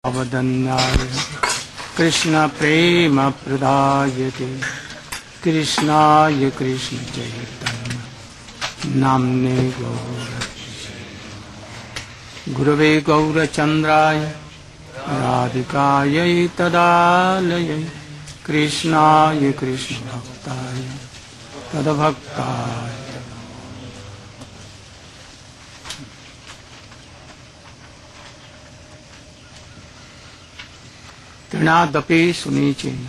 अवदन्नाय कृष्ण प्रेम प्रदायते कृष्णाय कृष्ण चैतन्य नाम्ने गुरवे गौरचन्द्राय राधिकायै तदालयै कृष्णाय कृष्ण भक्ताय तद्भक्ताय तृणादपि सुनीचेन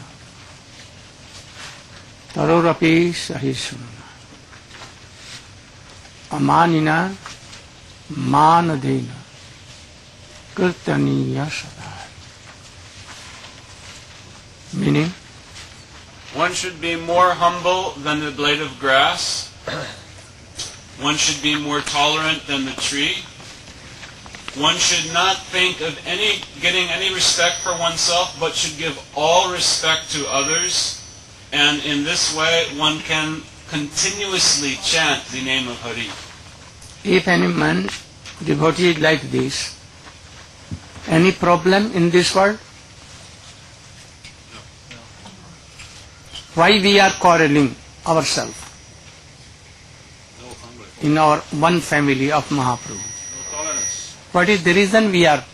तरोरपि सहिष्णुना अमानिना मानदेन कीर्तनीय सदा. Meaning, one should be more humble than the blade of grass. One should be more tolerant than the tree. One should not think of getting any respect for oneself, but should give all respect to others. And in this way, one can continuously chant the name of Hari. If any man, devotee is like this, any problem in this world? Why we are quarreling ourselves in our one family of Mahaprabhu? What is the reason we are?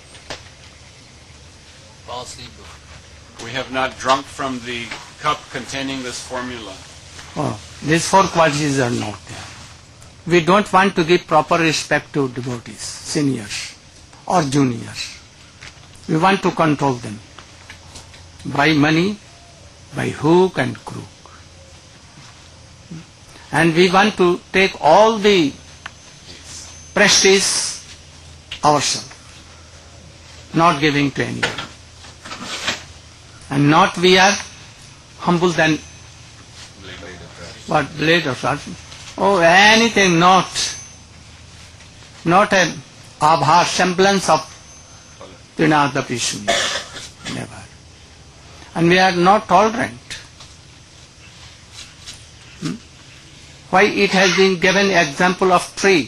We have not drunk from the cup containing this formula. Oh, these four qualities are not there. We don't want to give proper respect to devotees, seniors or juniors. We want to control them by money, by hook and crook. And we want to take all the prestige ourselves, not giving to anyone. And not we are humble than what, blade of grass? Oh, anything, not an abha, semblance of Trinadapi Shunya. Never. And we are not tolerant. Why it has been given example of tree?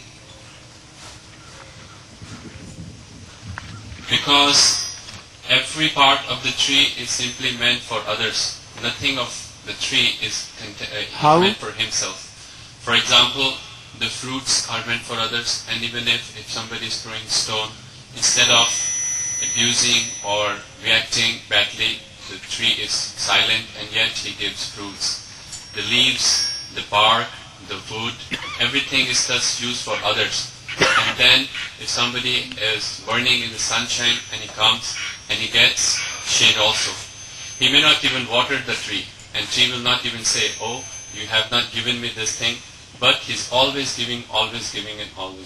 Because every part of the tree is simply meant for others. Nothing of the tree is meant for himself. For example, the fruits are meant for others, and even if somebody is throwing stone, instead of abusing or reacting badly, the tree is silent and yet he gives fruits. The leaves, the bark, the wood, everything is thus used for others. And then if somebody is burning in the sunshine and he comes and he gets shade also, he may not even water the tree, and tree will not even say, oh, you have not given me this thing, but he's always giving and always giving.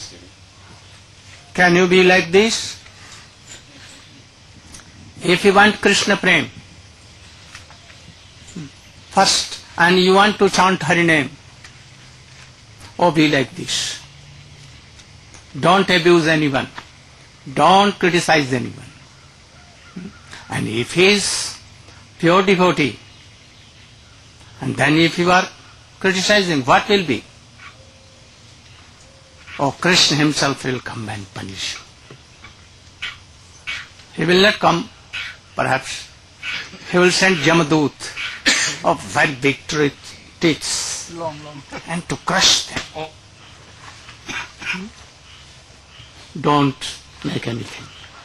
Can you be like this? If you want Krishna Prem first and you want to chant Hari name, oh, be like this. Don't abuse anyone. Don't criticize anyone. And if he is pure devotee, and then if you are criticizing, what will be? Oh, Krishna himself will come and punish you. He will not come, perhaps. He will send Jamadut of very big teeth and to crush them. Don't make anything.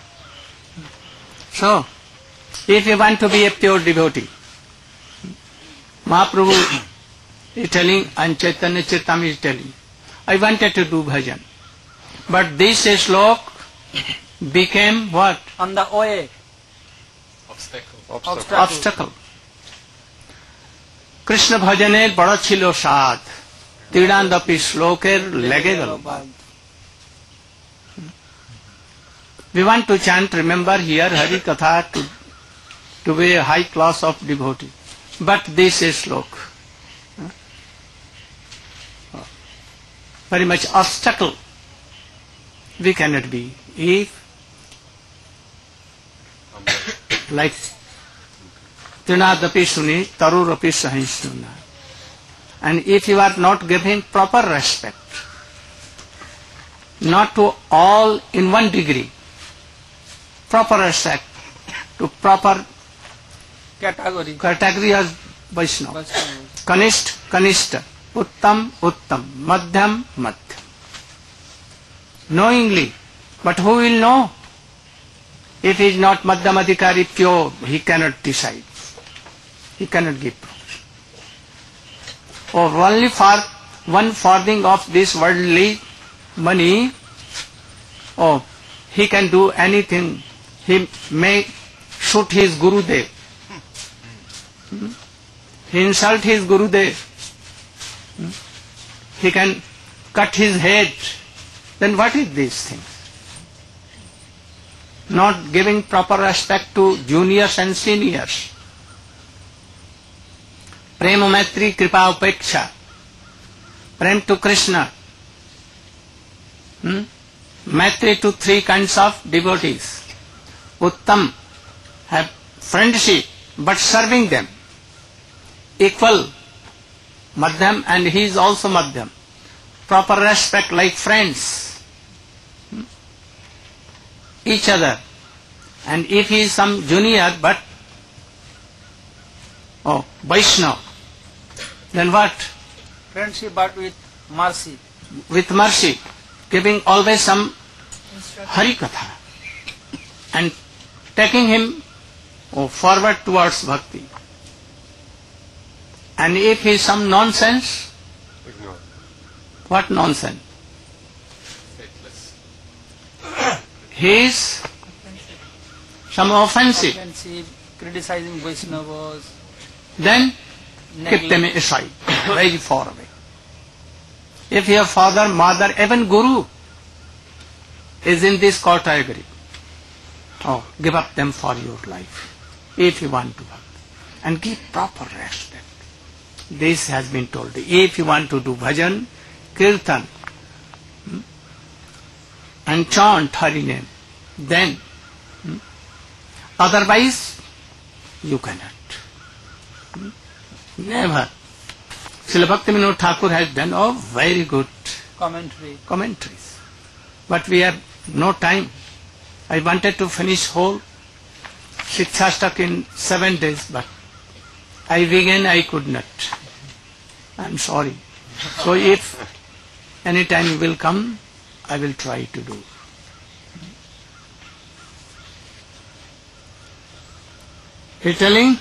So, if you want to be a pure devotee, Mahaprabhu is telling, and Chaitanya Charitamrita is telling, I wanted to do bhajan, but this slok became what? On the way. Obstacle. Krishna bhajaner bada chilo sad, Tidandapi shloker lege galo. We want to chant, remember here Hari Katha to be a high class of devotee. But this is slok. Very much obstacle. We cannot be. If, like Trinadapi Suni, Tarurapi Sahinsuna. And if you are not giving proper respect, not to all in one degree, proper respect to proper category as Vaishnava. Kanishta, Kanishta, Uttam, Uttam, Madhyam, Madhyam. Knowingly, but who will know? If he is not Madhyam Adhikari pure, he cannot decide. He cannot give provision. Or only for one farthing of this worldly money, he can do anything. He may shoot his Gurudev. He insult his Gurudev. He can cut his head. Then what is this thing? Not giving proper respect to juniors and seniors. Prema Maitri Kripa Upeksha. Prem to Krishna. Maitri to three kinds of devotees. Uttam, have friendship, but serving them. Equal, Madhyam, and he is also Madhyam. Proper respect like friends. Each other. And if he is some junior, but Vaishnava, then what? Friendship, but with mercy. With mercy, giving always some Harikatha and taking him forward towards bhakti. And if he is some nonsense, Ignore. what nonsense? Faithless. He is some offensive. Criticizing Vaishnavas. Then keep them aside, very far away. If your father, mother, even guru is in this category, give up them for your life, if you want to work. And give proper respect. This has been told. If you want to do bhajan, kirtan, and chant Hari name, then otherwise you cannot. Never. Srila Bhaktivinoda Thakur has done very good commentaries. But we have no time. I wanted to finish whole Shikshastak in 7 days, but I began, I could not. I am sorry. So if any time you will come, I will try to do. He telling?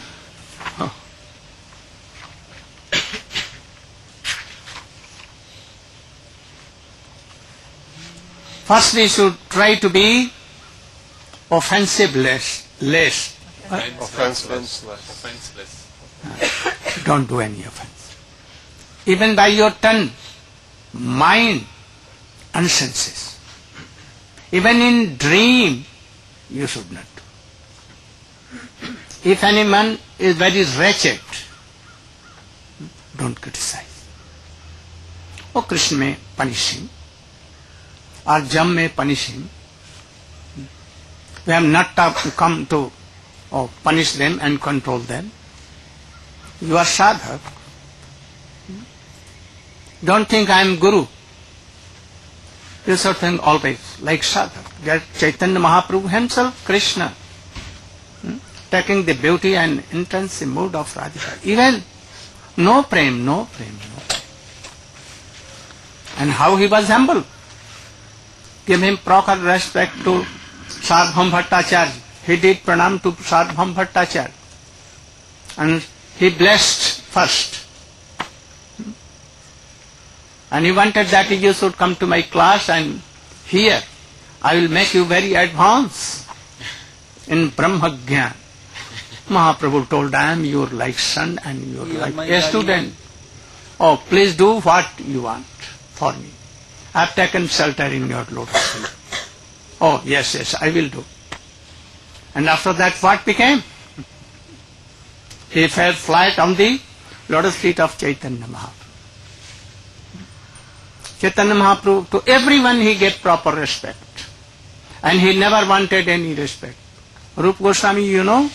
First we should try to be offensive-less. Offenseless. Don't do any offense. Even by your tongue, mind, and senses. Even in dream, you should not do. If any man is very wretched, don't criticize. Krishna may punish him, or Jam may punish him. We have not come to punish them and control them. You are sadhak. Don't think I am guru. You should think always like sadhak. That Chaitanya Mahaprabhu himself, Krishna, taking the beauty and intense mood of Radhika. Even no prem. And how he was humble. Give him proper respect to Sarvabhauma Bhattacharya. He did pranam to Sarvabhauma Bhattacharya. And he blessed first. And he wanted that you should come to my class and here I will make you very advanced in Brahmagyan. Mahaprabhu told, I am your like son and you are like a student. Please do what you want for me. I have taken shelter in your lotus feet. Yes, I will do. And after that what became? He fell flat on the lotus feet of Chaitanya Mahaprabhu. Chaitanya Mahaprabhu, to everyone he gave proper respect. And he never wanted any respect. Rupa Goswami, you know?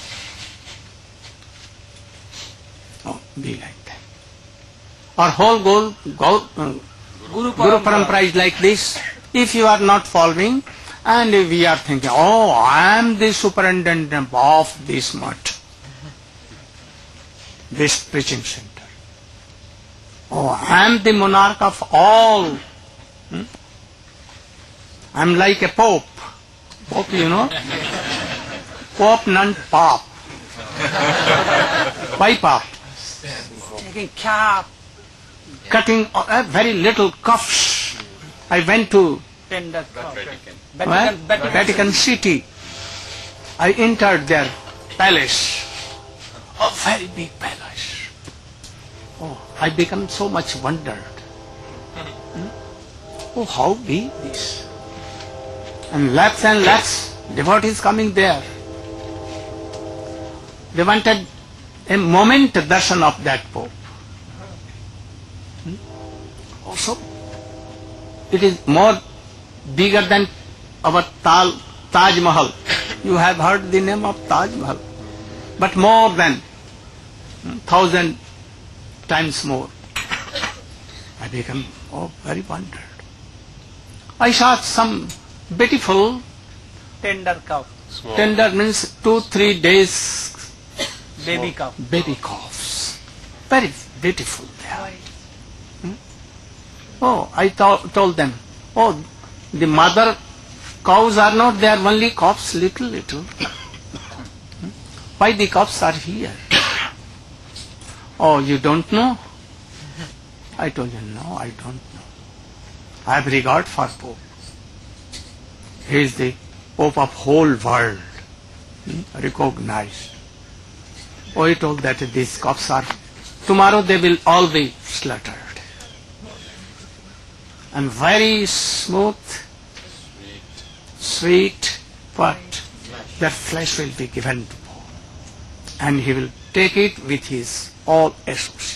Be like that. Our whole goal, Guru Parampara is like this. If you are not following, And we are thinking, oh, I am the superintendent of this mutt, this preaching center. Oh, I am the monarch of all. I am like a pope. Pope, you know? Pope, non pop. Why pop? Taking cap, Cutting very little cuffs. I went to tender cup. where? Vatican City. I entered their palace. A very big palace. Oh, I become so much wondered. Oh, how big this? And lakhs devotees coming there. They wanted a moment darshan of that Pope. Also, it is more bigger than our Taj Mahal. You have heard the name of Taj Mahal. But more than 1,000 times more. I became very wondered. I saw some beautiful, Tender cup, tender means 2-3 days baby cup. baby calves. Very beautiful they are. Oh, I told them, oh, the mother cows are not there, only calves little. Why the calves are here? Oh, you don't know? I told you, no, I don't know. I have regard for Pope. He is the Pope of whole world, recognized. Oh, he told that these calves are, tomorrow they will all be slaughtered. And very smooth, sweet, but their flesh will be given to Pope. And he will take it with his all associates.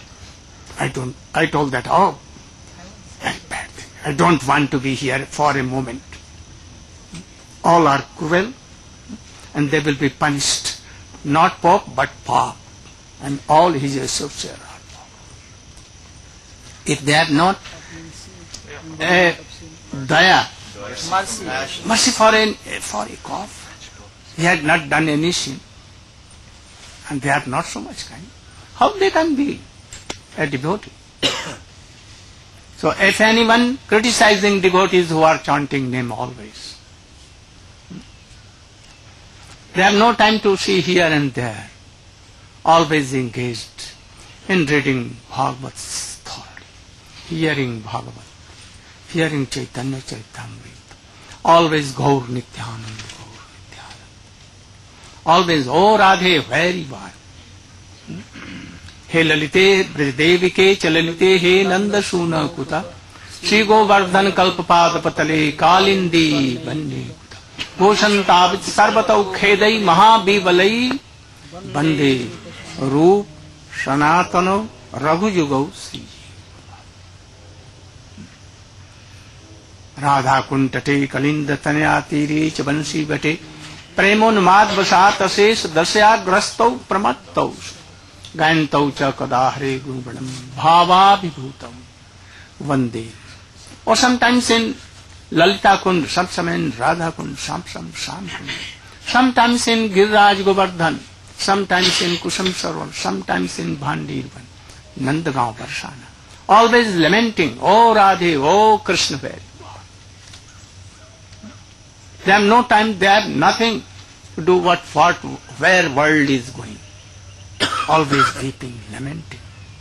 I told that, oh, very bad thing. I don't want to be here for a moment. All are cruel and they will be punished. Not Pope, but Pope. And all his associates are Pope. If they are not daya, mercy for a cough, he had not done any sin, and they are not so much kind. How they can be a devotee? So if anyone criticizing devotees who are chanting name always, they have no time to see here and there, always engaged in reading Bhagavad thoroughly, hearing Bhagavad, hearing Chaitanya Charitamrita, always Gaur Nityanand, always, oh Radhe, where you are. He Lalite Bridevike Chalanite He Nanda Suna Kuta Shri Govardhan Kalpapad Patale Kalindi Bande Kuta Goshantabit Sarvatau Khedai Mahabivalai Bande Roop Sanatano Raghu Yugau Sri Radha Kuntate Kalinda Tanyatiri Chabansi Bate Premonmad Vasat Ases Dasya Grastau Pramattau Gantau cha kadahre gurubanam bhava vibhutam vande. Or sometimes in Lalita Kund, sometimes in Radha Kund, sometimes in Giriraj Govardhan, sometimes in Kusam Sarovar, sometimes in Bhandirvan, Nandagaon Parsana. Always lamenting, oh Radhe, oh Krishna, where you are. They have no time, they have nothing to do where world is going. Always weeping, lamenting.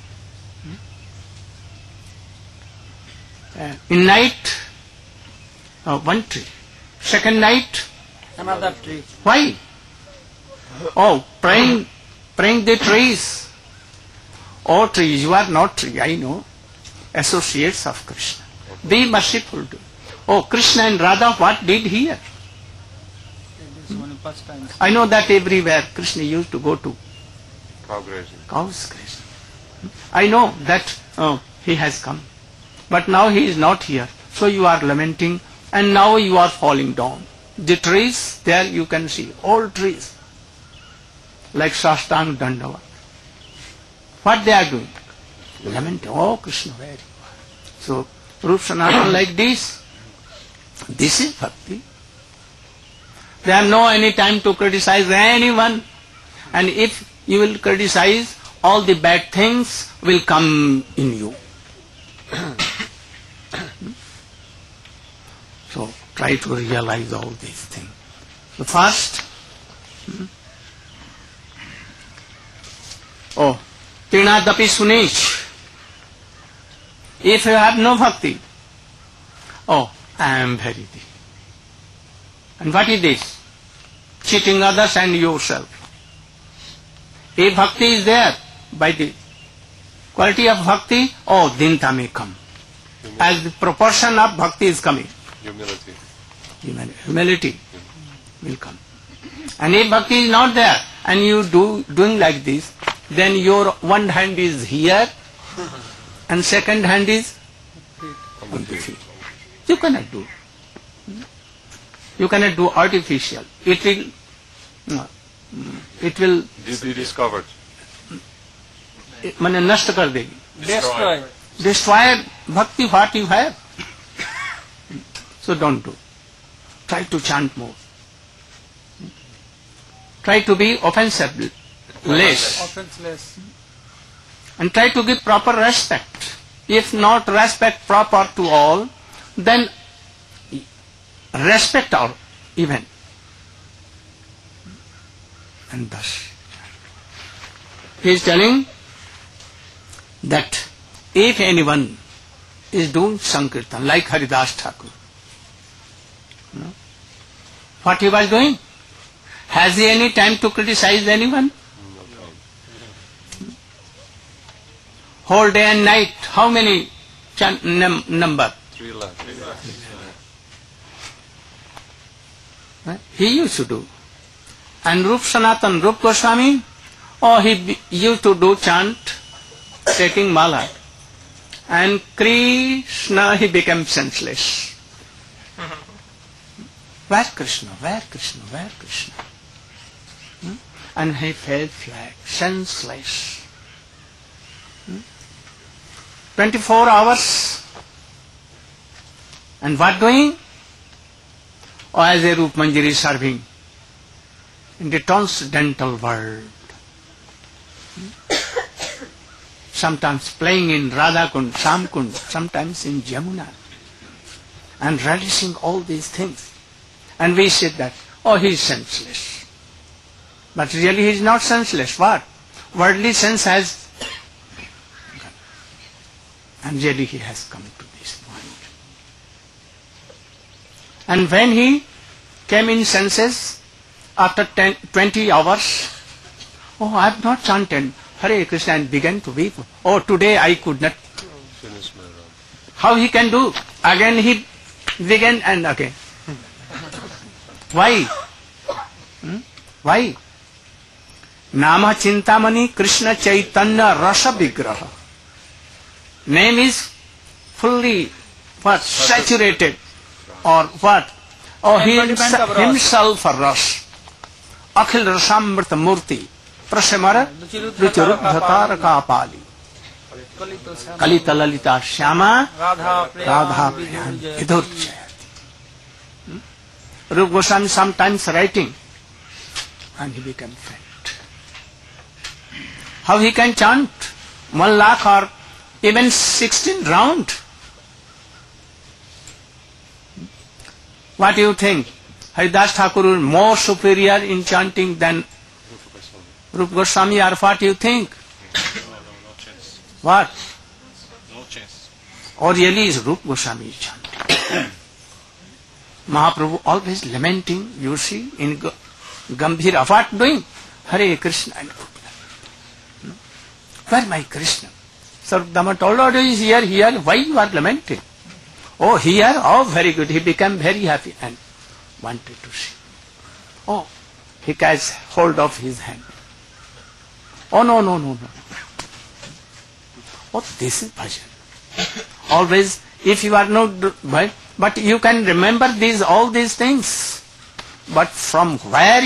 In night, one tree. Second night, Another tree. why? Oh, praying the trees. Oh trees, you are not tree, I know. Associates of Krishna. Be merciful to. Oh, Krishna and Radha, what did here? This is only pastimes. I know that everywhere Krishna used to go to Cows grazing. I know that he has come. But now he is not here. So you are lamenting and now you are falling down. The trees, there you can see, old trees, like Sastang Dandavat. What they are doing? Lamenting, oh Krishna, where you are. So, Rup Sanatana like this is bhakti. They have no any time to criticize anyone. And if you will criticize, all the bad things will come in you. So try to realize all these things. So first, Tinadapi Sunish. If you have no bhakti, I am very deep. And what is this? Cheating others and yourself. If bhakti is there, by the quality of bhakti, dinta may come. As the proportion of bhakti is coming. Humility. Humility will come. And if bhakti is not there, and you doing like this, then your one hand is here, and second hand is on the feet. You cannot do. You cannot do artificial. It will be discovered. माने नष्ट कर देगी. Destroy. Destroy bhakti what you have. So don't do. Try to chant more. Try to be offensive less. Offenseless. And try to give proper respect. If not respect proper to all, then respect all even. And thus, he is telling that if anyone is doing Sankirtan, like Haridas Thakur, what he was doing? Has he any time to criticize anyone? Whole day and night, how many number? 3 lakhs. He used to do. And Rup Sanatan, Rup Goswami, he used to do chant, taking mala. And Krishna, he became senseless. Where Krishna, where Krishna, where Krishna? And he fell flat, senseless. 24 hours. And what doing? As a Rup Manjari serving in the transcendental world. Sometimes playing in Radha Kund, Sham Kund, sometimes in Jamuna. And relishing all these things. And we said that, he is senseless. But really he is not senseless. What? Worldly sense has, and really he has come to this point. And when he came in senses, after 20 hours, I have not chanted Hare Krishna and began to weep. Today I could not. Finish my run. How he can do? Again he began and again. Why? Why? Nama Chintamani Krishna Chaitanya Rasa Vigraha. Name is fully saturated or what? He himself a ras. Akhil Rasamrita Murti Prasamara Rucharup Dhataraka Pali Kalita Lalita Shyama Radha Priyan Vidurchayati. Rup Goswami sometimes writing and he became faint. How he can chant 1 lakh or even 16 round? What do you think? Haridas Thakur is more superior in chanting than Rup Goswami, or what do you think? No chance. What? No chance. Or really is Rup Goswami chanting? Mahaprabhu always lamenting, you see, in Gambhira. What doing? Hare Krishna. Where my Krishna? Sarvdama told her, is here, why you are lamenting? Here? Very good. He became very happy and wanted to see. He catches hold of his hand. No. This is bhajan. Always, if you are not, but you can remember all these things. But from where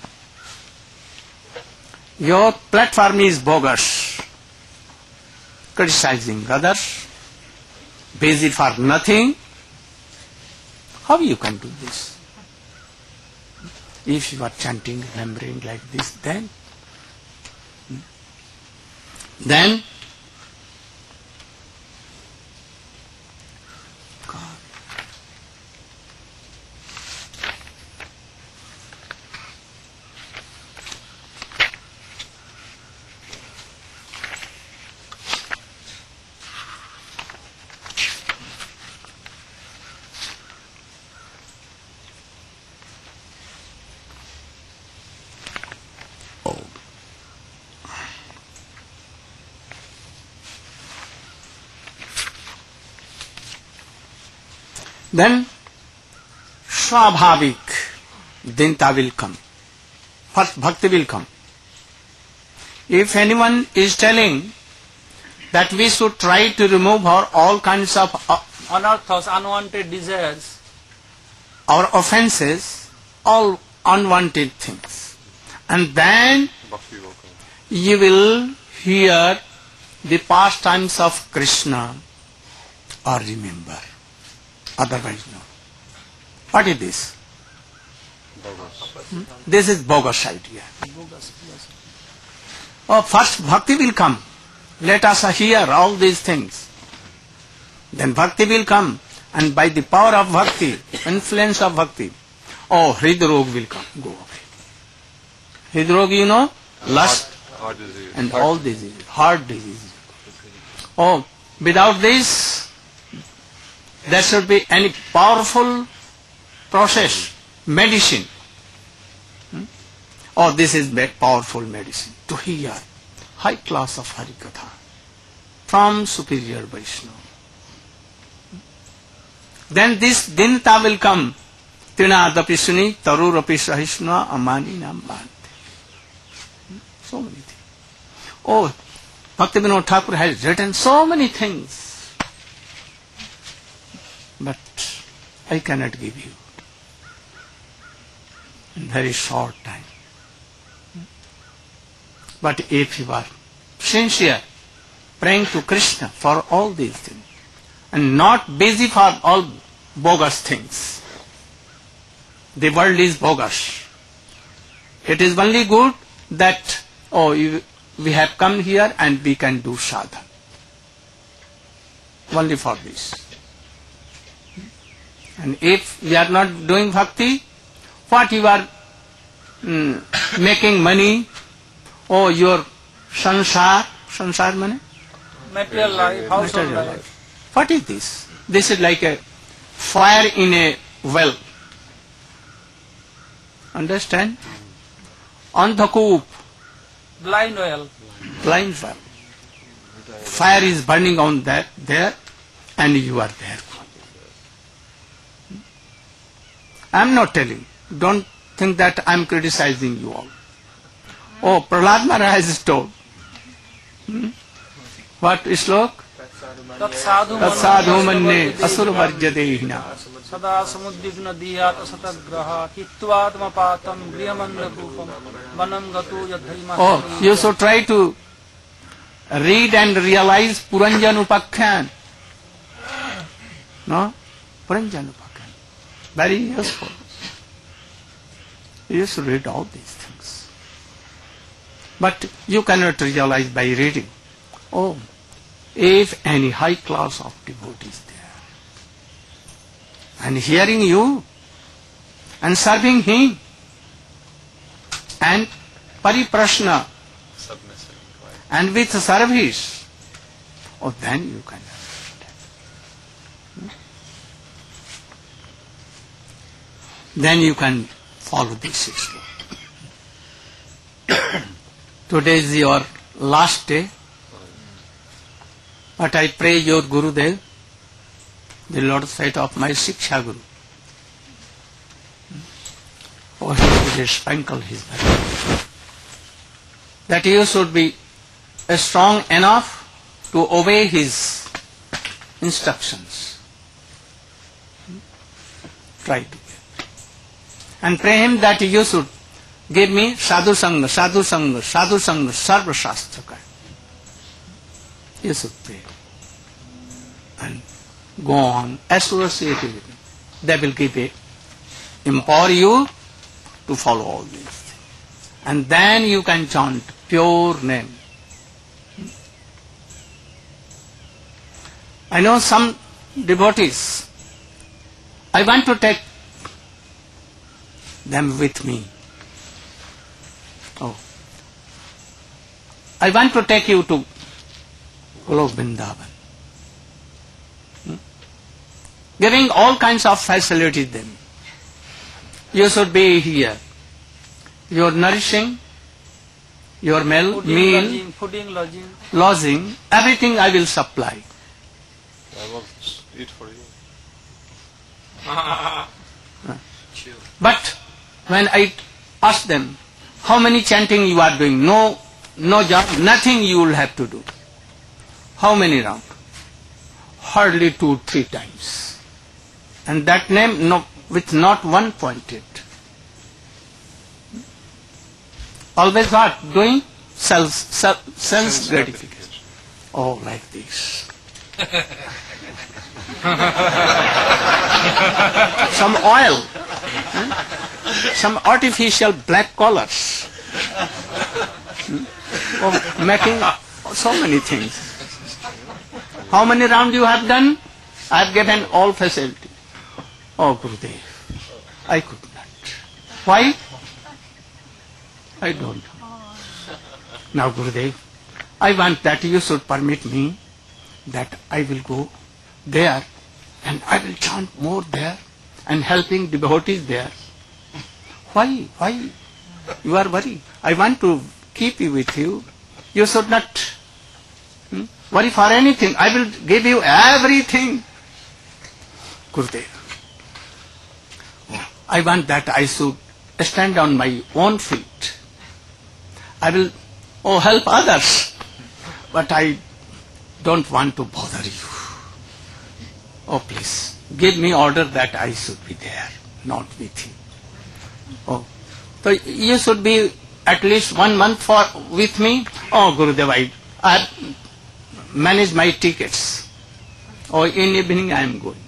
your platform is bogus, criticizing others, busy for nothing. How you can do this? If you are chanting, remembering like this, then God. Then swabhavik dinta will come. First bhakti will come. If anyone is telling that we should try to remove our all kinds of Anarthas, unwanted desires. our offenses, all unwanted things, and then Bhakti will come. you will hear the pastimes of Krishna or remember. Otherwise no. What is this? Bogus. This is bogus idea. Oh, first bhakti will come. Let us hear all these things. Then bhakti will come, and by the power of bhakti, influence of bhakti, oh, hridrog will come, go away. Hridrog, you know, lust Heart disease. and all diseases, heart disease. Oh, without this, there should be any powerful process, medicine. Oh, this is powerful medicine. To hear high class of Harikatha from superior Vaishnava. Then this dinta will come. Trinadapi suni tarurapi sahishnva amani nam bhante. So many things. Oh, Bhaktivinoda Thakur has written so many things. But I cannot give you in very short time. But if you are sincere, praying to Krishna for all these things, and not busy for all bogus things. The world is bogus. It is only good that, oh, we have come here and we can do sadhana. Only for this. And if we are not doing bhakti, what you are making money, oh, your sansar money? Material life, household Material life. life. What is this? This is like a fire in a well. Understand? Andhakoop, Blind well. blind fire. Fire is burning on that there, and you are there. I am not telling. Don't think that I am criticizing you all. Oh, Prahlad Maharaj has told. What slok? Tat sadhu Sadhu manne asura varjadehina. Sada samuddigna diyat asatagraha hitvatma patam griyamanda kupam vanam gatu yadharima. Oh, you should try to read and realize Puranjan Upakhyan. No? Puranjan Upakhyan. Very useful. You should read all these things. But you cannot realize by reading. Oh, if any high class of devotees there, and hearing you, and serving him, and pariprashna, Submissive. and with service, oh, then you can understand. Then you can follow this sloka. Today is your last day, but I pray your Gurudev, the Lord Saint of my Shiksha Guru, oh, he will sprinkle his blood, that you should be strong enough to obey his instructions. Try to get. And pray him that you should give me sadhu sangha, sadhu sangha, sadhu sangha, sarva shastra ka. You should pray. And go on, associate with him. They will give it, empower you to follow all these things. And then you can chant pure name. I know some devotees, I want to take them with me. Oh, I want to take you to Golok Vrindavan. Giving all kinds of facilities them. You should be here. Your nourishing, your meal, fooding, lodging, everything I will supply. I will eat for you. But when I ask them, how many chanting you are doing? No job, nothing you will have to do. How many rounds? Hardly 2-3 times. And that name with not one pointed. Always what? Doing? Self gratification. Oh, like this. Some oil. Some artificial black collars. Making so many things. How many rounds you have done? I have given all facility. Oh, Gurudev, I could not. Why? I don't know. Now, Gurudev, I want that you should permit me that I will go there and I will chant more there and helping devotees there. Why? Why? You are worried. I want to keep you with you. You should not worry for anything. I will give you everything. Gurudev, I want that I should stand on my own feet. I will help others, but I don't want to bother you. Oh, please, give me order that I should be there, not with you. Oh, so you should be at least 1 month with me. Oh, Gurudev, I manage my tickets. Oh, in evening I am going.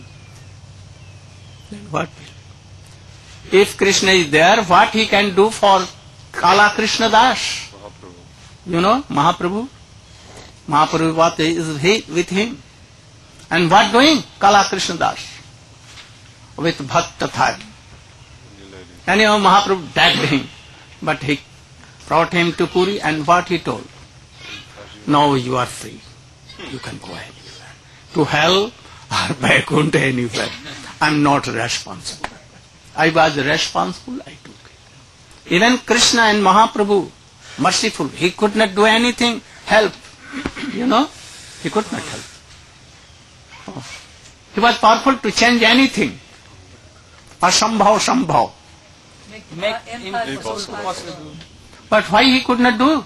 Then what? If Krishna is there, what he can do for Kala Krishna Das? You know, Mahaprabhu? Mahaprabhu, what is he with him? And what doing? Kala Krishna Das. With Bhakta Thai. And you know, Mahaprabhu begged him. But he brought him to Puri and what he told? Now you are free. You can go anywhere. To hell or Vaikuntha anywhere. I am not responsible. I was responsible, I took it. Even Krishna and Mahaprabhu, merciful, he could not do anything, help. You know, he could not help. Oh. He was powerful to change anything. Asambhav. Make impossible possible. But why he could not do?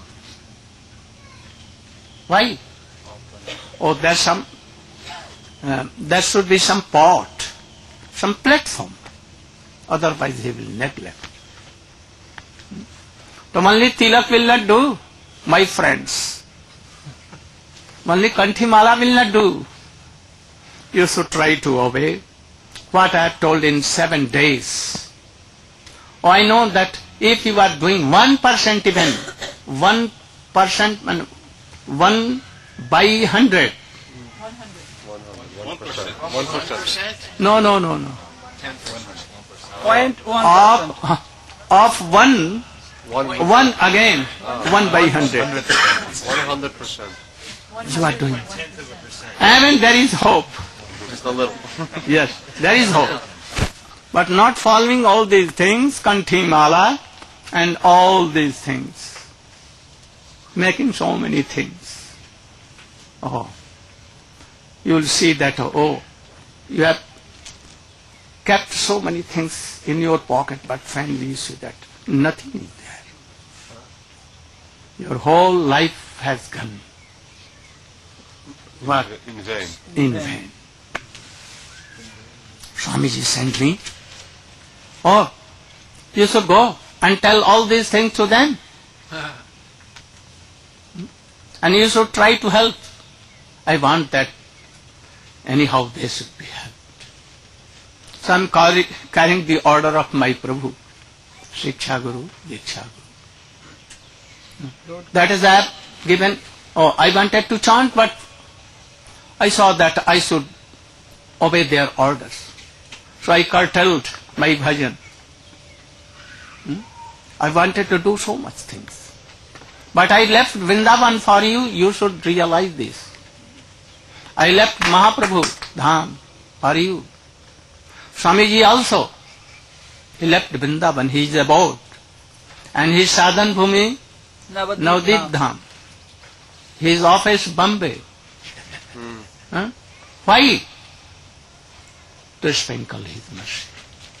Why? Oh, there should be some pot, some platform. Otherwise he will neglect. So only Tilak will not do, my friends. Only Kanthimala will not do. You should try to obey what I have told in 7 days. Oh, I know that if you are doing 1% even, 1%, 1 by 100. 1%. No. 0.1% of 1 again, 1 by 100. 100%. You are doing. And there is hope. Just a little. Yes, there is hope. But not following all these things, Kanthimala and all these things. Making so many things. Oh, you will see that, oh, you have kept so many things in your pocket, but finally you see that nothing is there. Your whole life has gone. What? In vain. In vain. Swamiji sent me. Oh, you should go and tell all these things to them. And you should try to help. I want that anyhow they should be helped. So I am carrying the order of my Prabhu. Shiksha Guru, Diksha Guru. That is I have given. Oh, I wanted to chant, but I saw that I should obey their orders. So I curtailed my bhajan. I wanted to do so much things. But I left Vrindavan for you, you should realize this. I left Mahaprabhu Dham for you. Swamiji also, he left Vrindavan, he is abode. And his sadhan bhumi, Navadip Dham. His office, Bombay. Huh? Why? To sprinkle his mercy.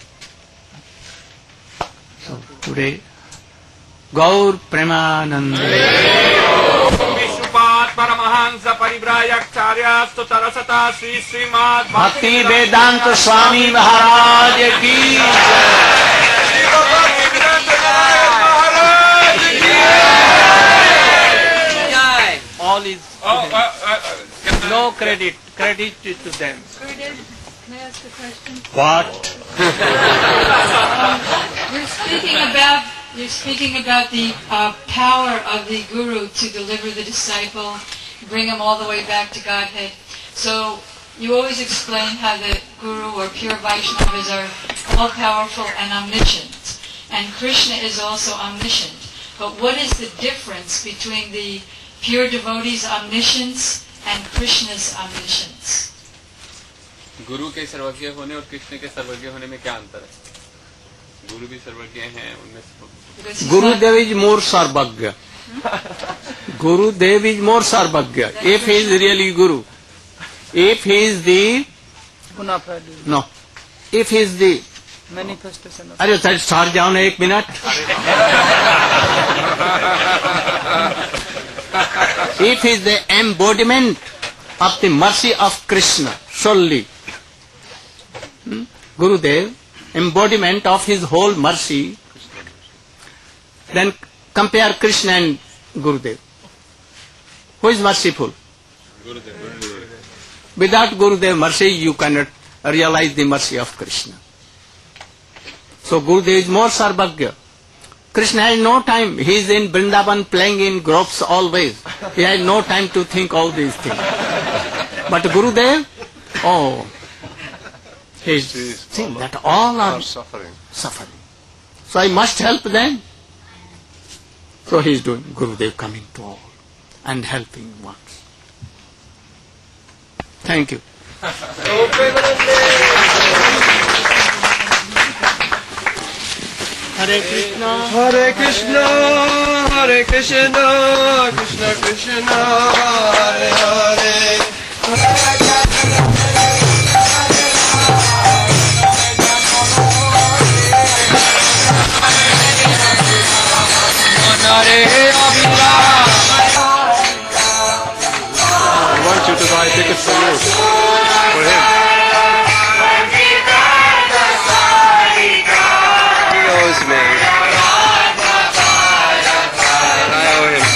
So today, Gaur Premanande. Vishnupat Paramahansa Paribrayakcharya Stutarasata Sri Srimad Bhakti Vedanta Swami Maharaj ki jai. All is no credit. Credit is to them. May I ask a question? What? You're speaking about the power of the Guru to deliver the disciple, bring him all the way back to Godhead. So you always explain how the Guru or pure Vaishnavas are all powerful and omniscient, and Krishna is also omniscient. But what is the difference between the pure devotees' omniscience and Krishna's omniscience? गुरु के सर्वज्ञ होने और कृष्ण के सर्वज्ञ होने में क्या अंतर है? गुरु भी सर्वज्ञ हैं, उनमें Gurudev is more sarvagya. Gurudev is more sarvagya. If he is really Guru. If he is the... No. If he is the... Manifestation of... अरे सर सार जाओ ना 1 minute. If he is the embodiment of the mercy of Krishna solely, Gurudev, embodiment of his whole mercy, then compare Krishna and Gurudev. Who is merciful? Gurudev. Without Gurudev mercy, you cannot realize the mercy of Krishna. So Gurudev is more sarvagya. Krishna has no time. He is in Vrindavan playing in groves always. He has no time to think all these things. But Gurudev, oh, he is seeing that all are suffering. So I must help them. So he is doing Gurudev coming to all and helping ones. Thank you. Hare Krishna, Hare Krishna, Hare Krishna, Krishna Krishna, Hare Hare. I want you to buy tickets for you, for him. He owes me. And I owe him.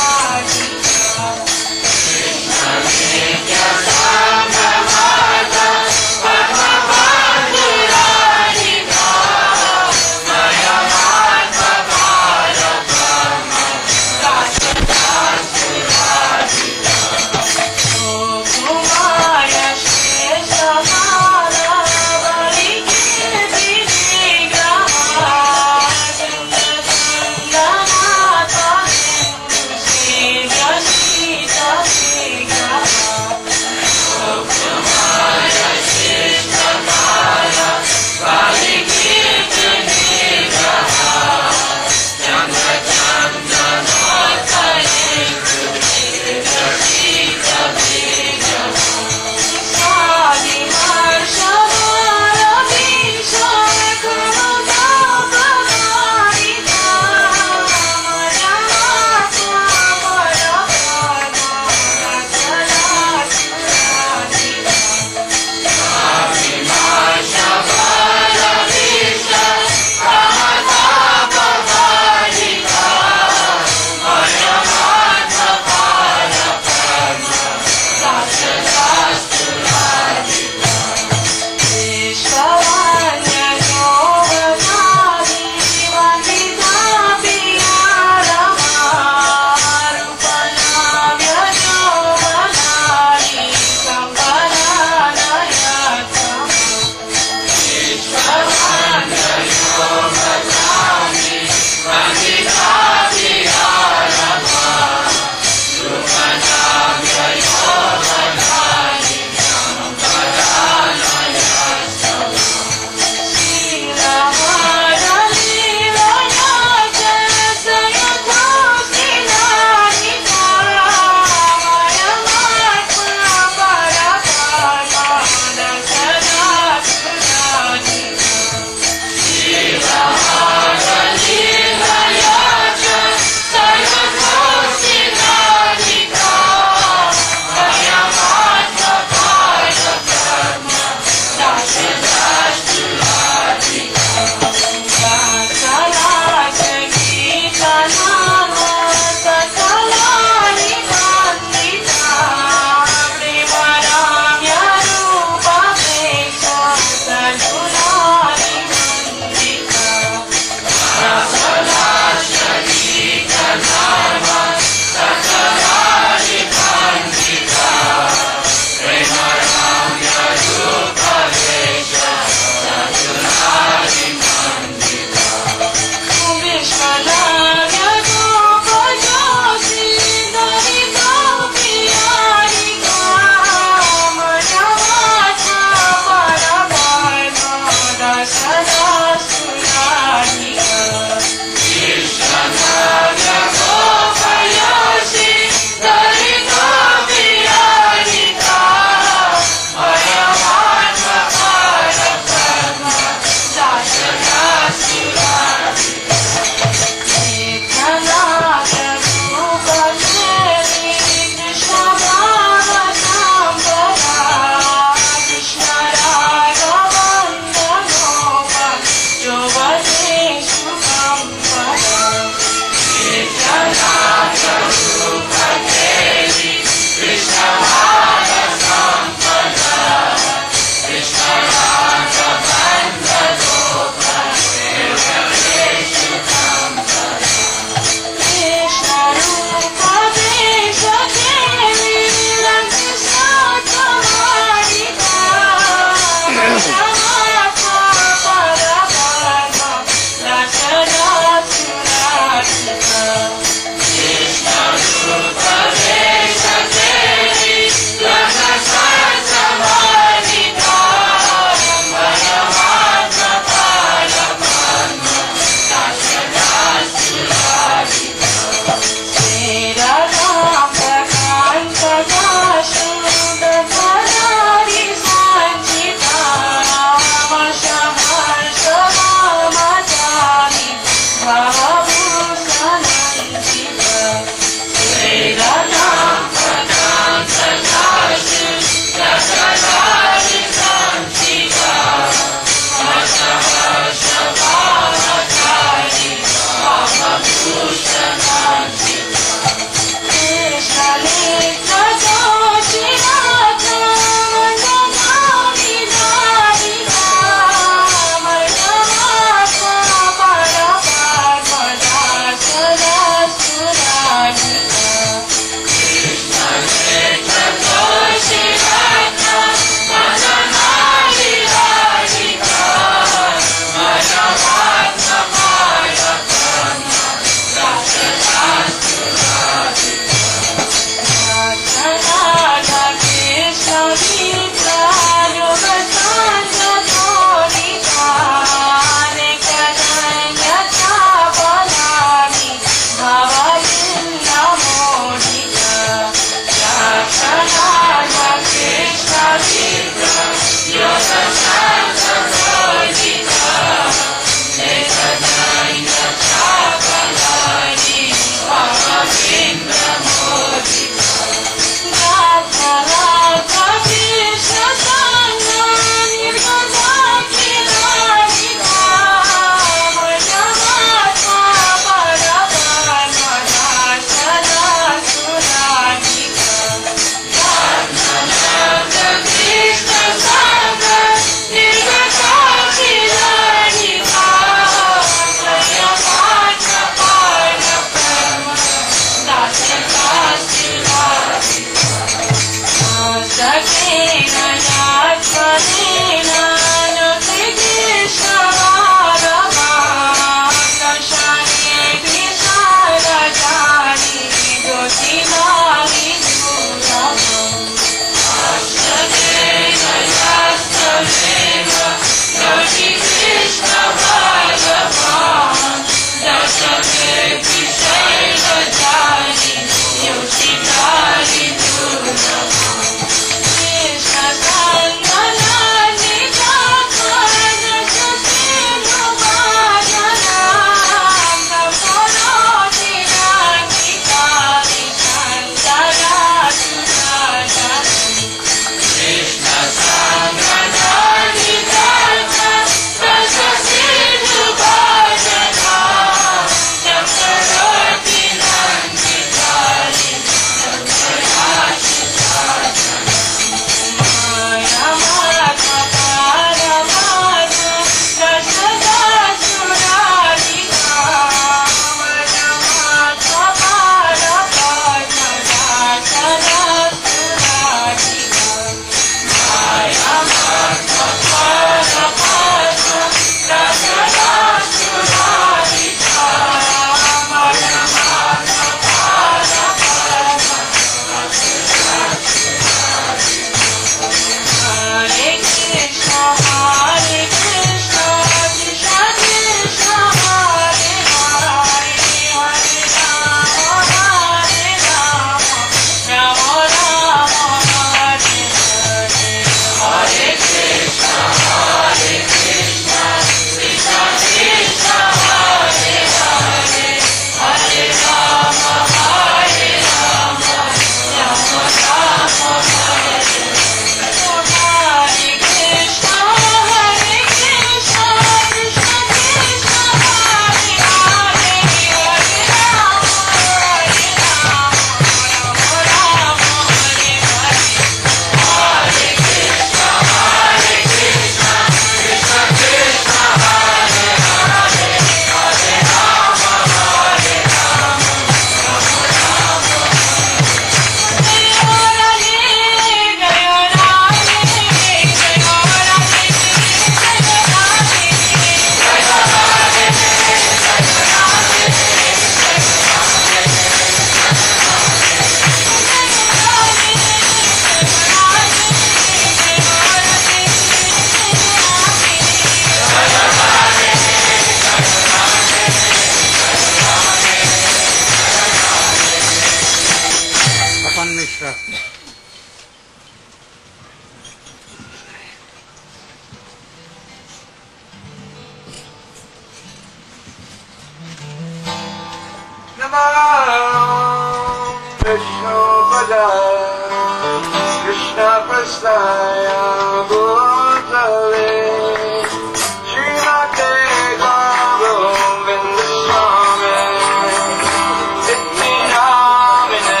Vishnu Padaya Krishna Prasthaya Bhutale Srimate Govinda Swami Nitya Namine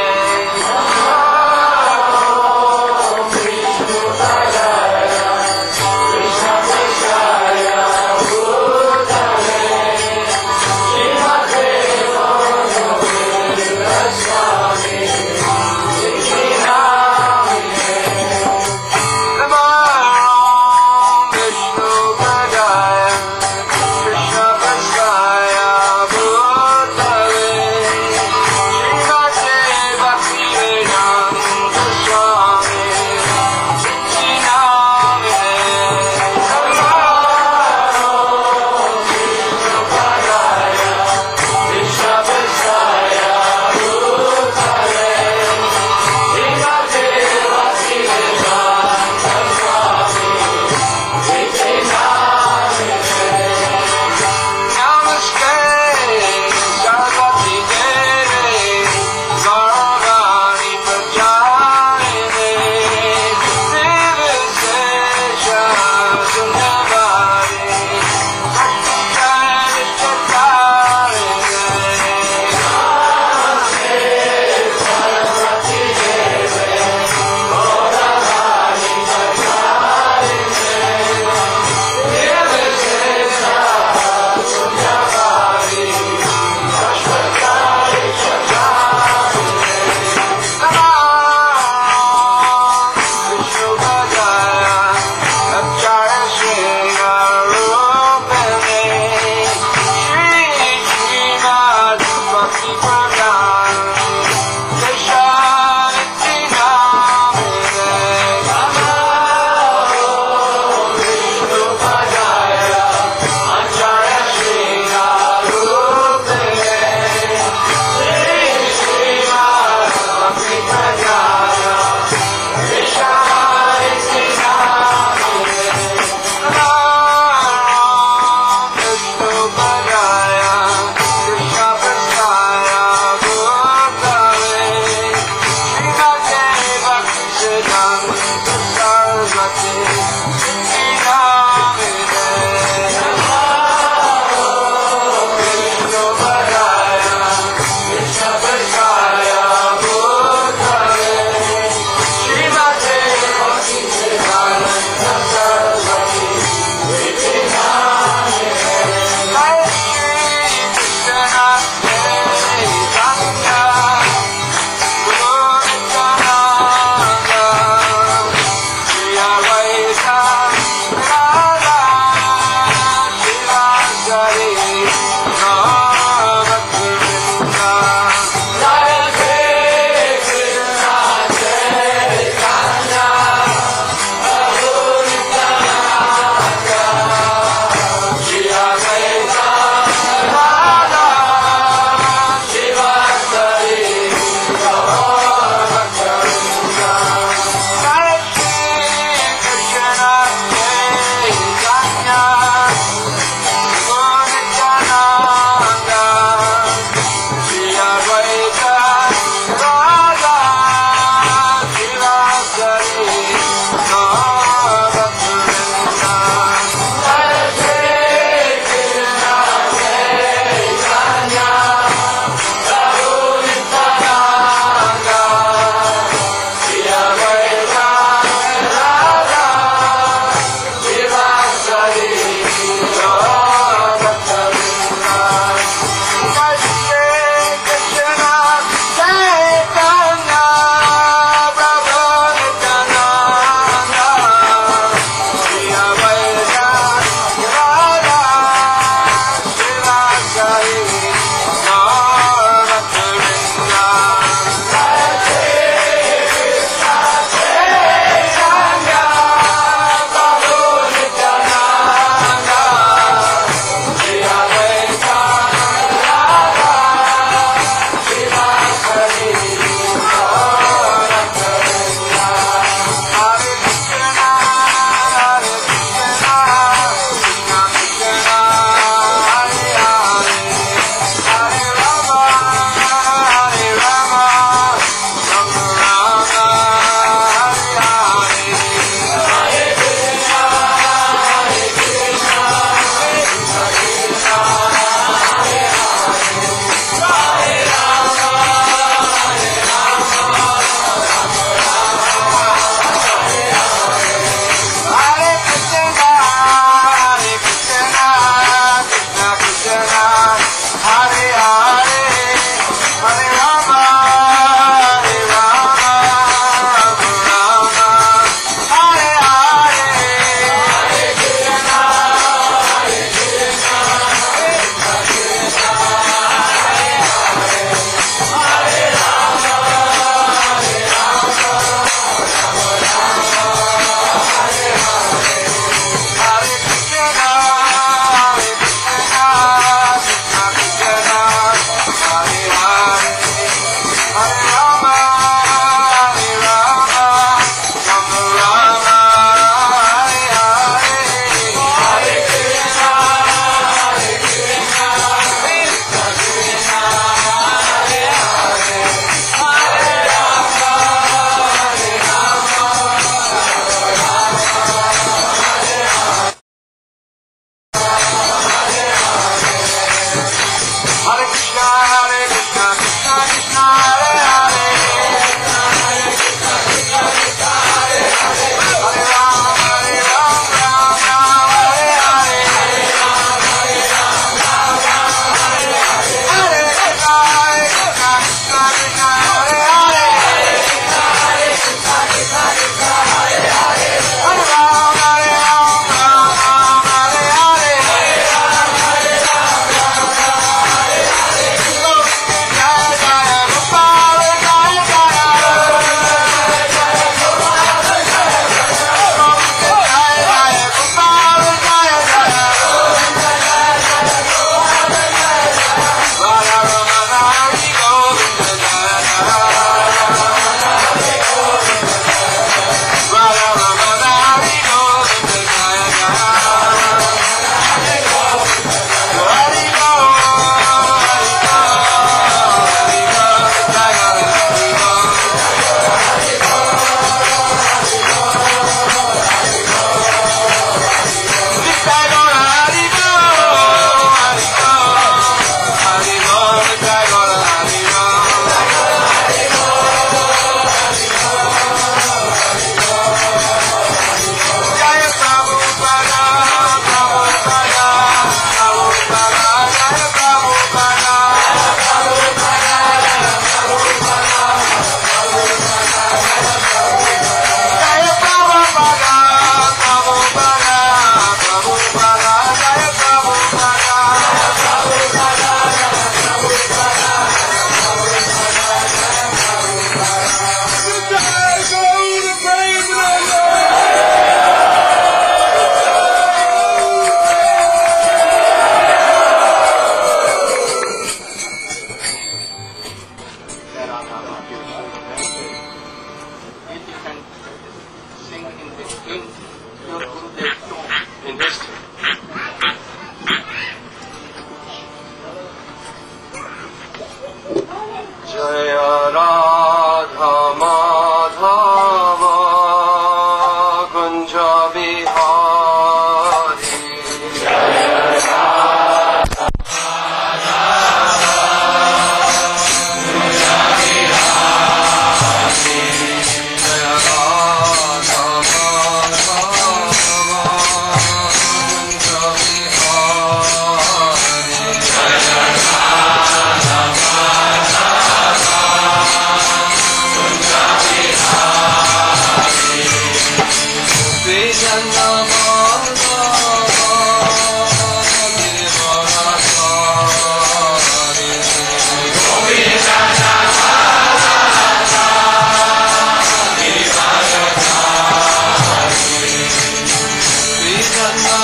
Vishnu Padaya Krishna Prasthaya Bhutale Srimate Govinda Swami Nitya Namine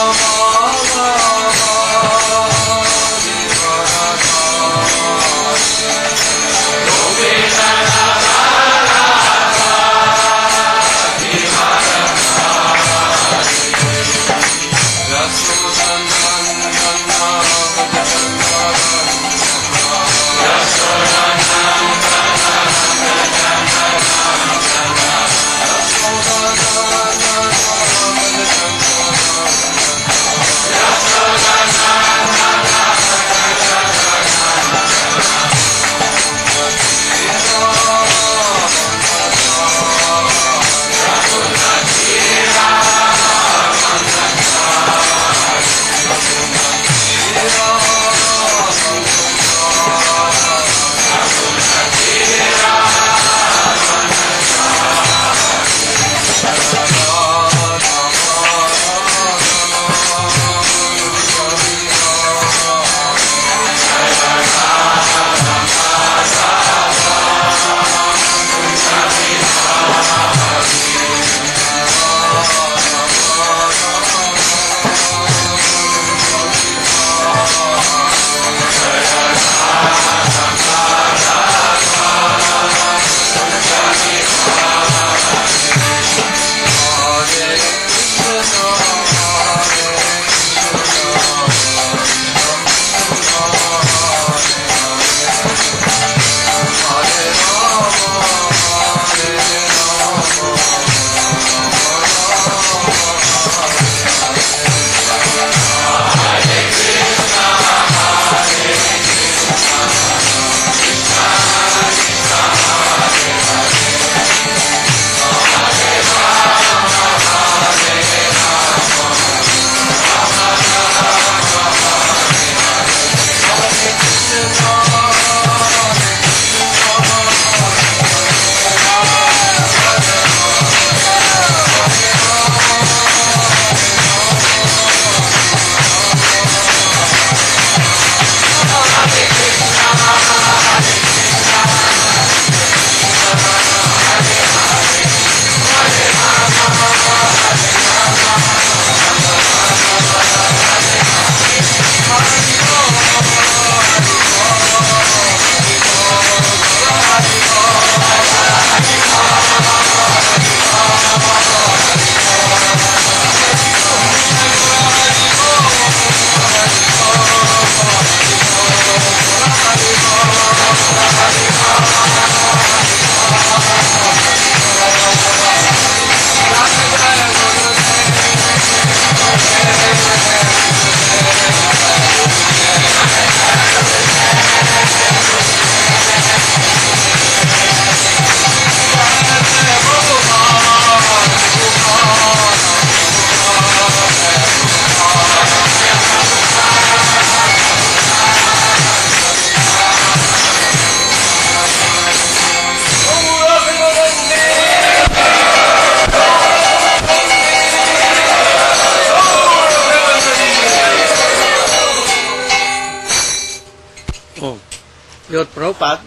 Your Prabhupada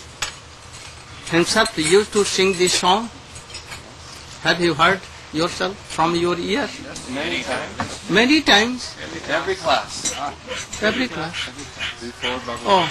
himself used to sing this song. Have you heard yourself from your ear? Many times. Many times. Every class. Every class. Before Bhagavad Oh.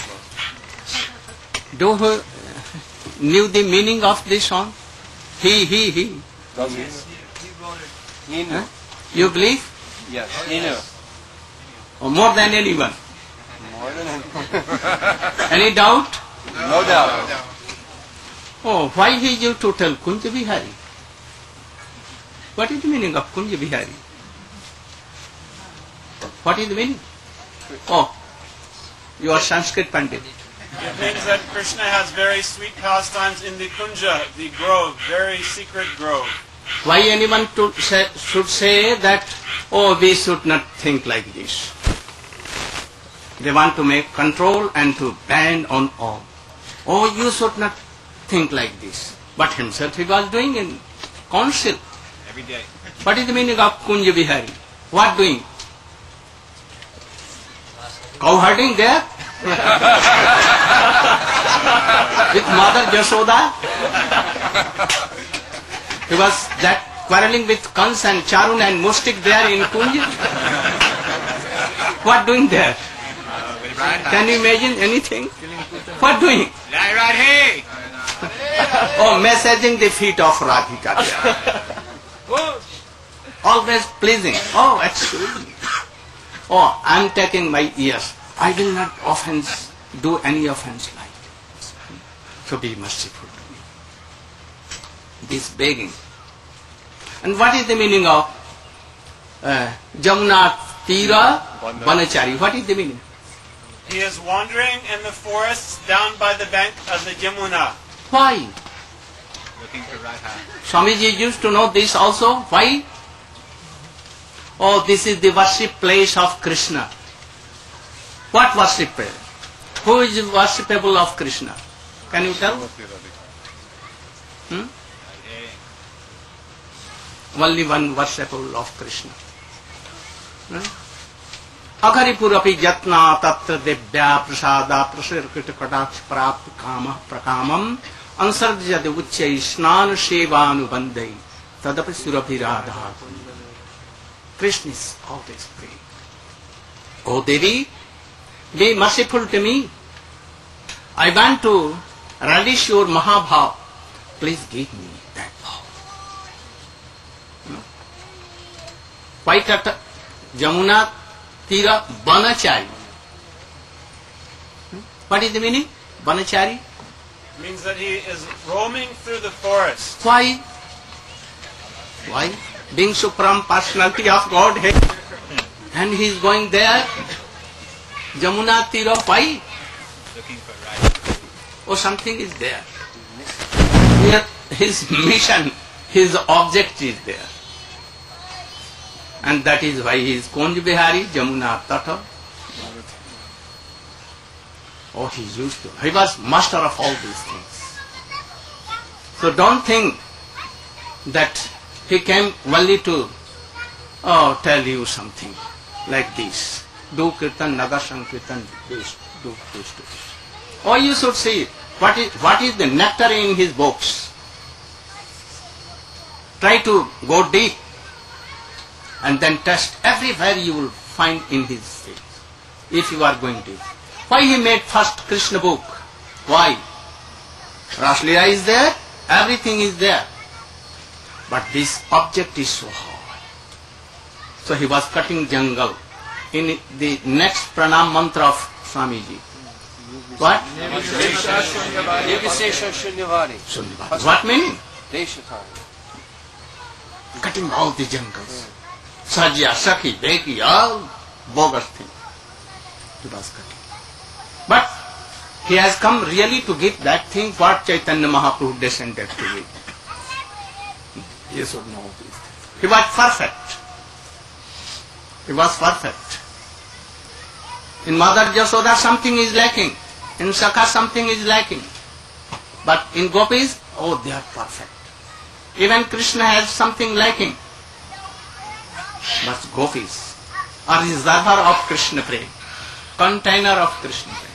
Do you knew the meaning of this song? He. Does he? He knew. Huh? You believe? Yes, he knew. Or more than anyone? More than anyone. Any doubt? No doubt. Oh, why he used to tell Kunja Bihari? What is the meaning of Kunja Bihari? What is the meaning? Oh, you are Sanskrit Pandit. It means that Krishna has very sweet pastimes in the Kunja, the grove, very secret grove. Why anyone should say that, oh, we should not think like this. They want to make control and to ban on all. Oh, you should not think like this. But himself he was doing in council. Every day. What is the meaning of Kunja Bihari? What doing? Cow herding there? With Mother Yashoda? He was that quarreling with Kans and Charun and Mustik there in Kunj. What doing there? Can you imagine anything? What doing? Oh, massaging the feet of Radhika there. Always pleasing. Oh, excuse me. Oh, I am taking my ears. I will not do any offense like this. So be merciful to me. This begging. And what is the meaning of Jamuna Tira Banachari? What is the meaning? He is wandering in the forests down by the bank of the Jamuna. Why? Swamiji used to know this also. Why? Oh, this is the worship place of Krishna. What worship place? Who is worshipable of Krishna? Can you tell? Only one worshipable of Krishna. Agharipurapi jatna tatra devya prasada prasirkita kadaksh prapt kama prakamam ansarjad uchay snan shevanu bandai tadapi surabhiradha. Krishna is always praying. Oh Devi, be merciful to me. I want to relish your Mahabhav. Please give me that bhav. Quite at Jamuna Tira Banachari. What is the meaning? Banachari? Means that he is roaming through the forest. Why? Why? Being Supreme Personality of Godhead. And he is going there. Jamuna Tira, why? Oh, something is there. Here, his mission, his object is there. And that is why he is Kunj Bihari, Jamuna Tata. Oh, he used to. He was master of all these things. So don't think that he came only to tell you something like this. Do Kirtan, Nagar Sankirtan, do this. Or you should see what is the nectar in his books. Try to go deep and then test everywhere you will find in his things. If you are going deep. Why he made first Krishna book? Why? Raslila is there, everything is there. But this object is so hard. So he was cutting jungle. In the next pranam mantra of Swamiji. What? What meaning? Cutting all the jungles. Sajya, Sakhi, Beki, all bogus things. He was cutting. But he has come really to give that thing what Chaitanya Mahaprabhu descended to give. You should know this. He was perfect. He was perfect. In Mother Jasoda something is lacking. In Sakha something is lacking. But in Gopis, oh, they are perfect. Even Krishna has something lacking. But Gopis are reservoir of Krishna prema, container of Krishna prema.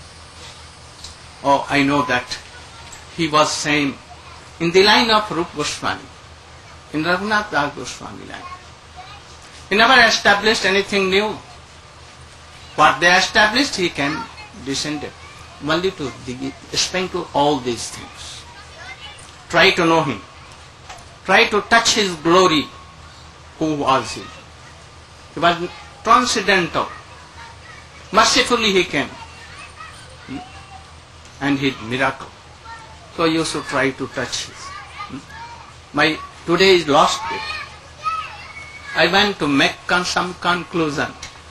Oh, I know that he was saying in the line of Rupa Goswami, in Raghunath Das Goswami line. He never established anything new. What they established, he can descend it. Only to explain to all these things. Try to know him. Try to touch his glory. Who was he? He was transcendental. Mercifully he came. And he did miracle. So you should try to touch his. My today is last day. I went to make some conclusion.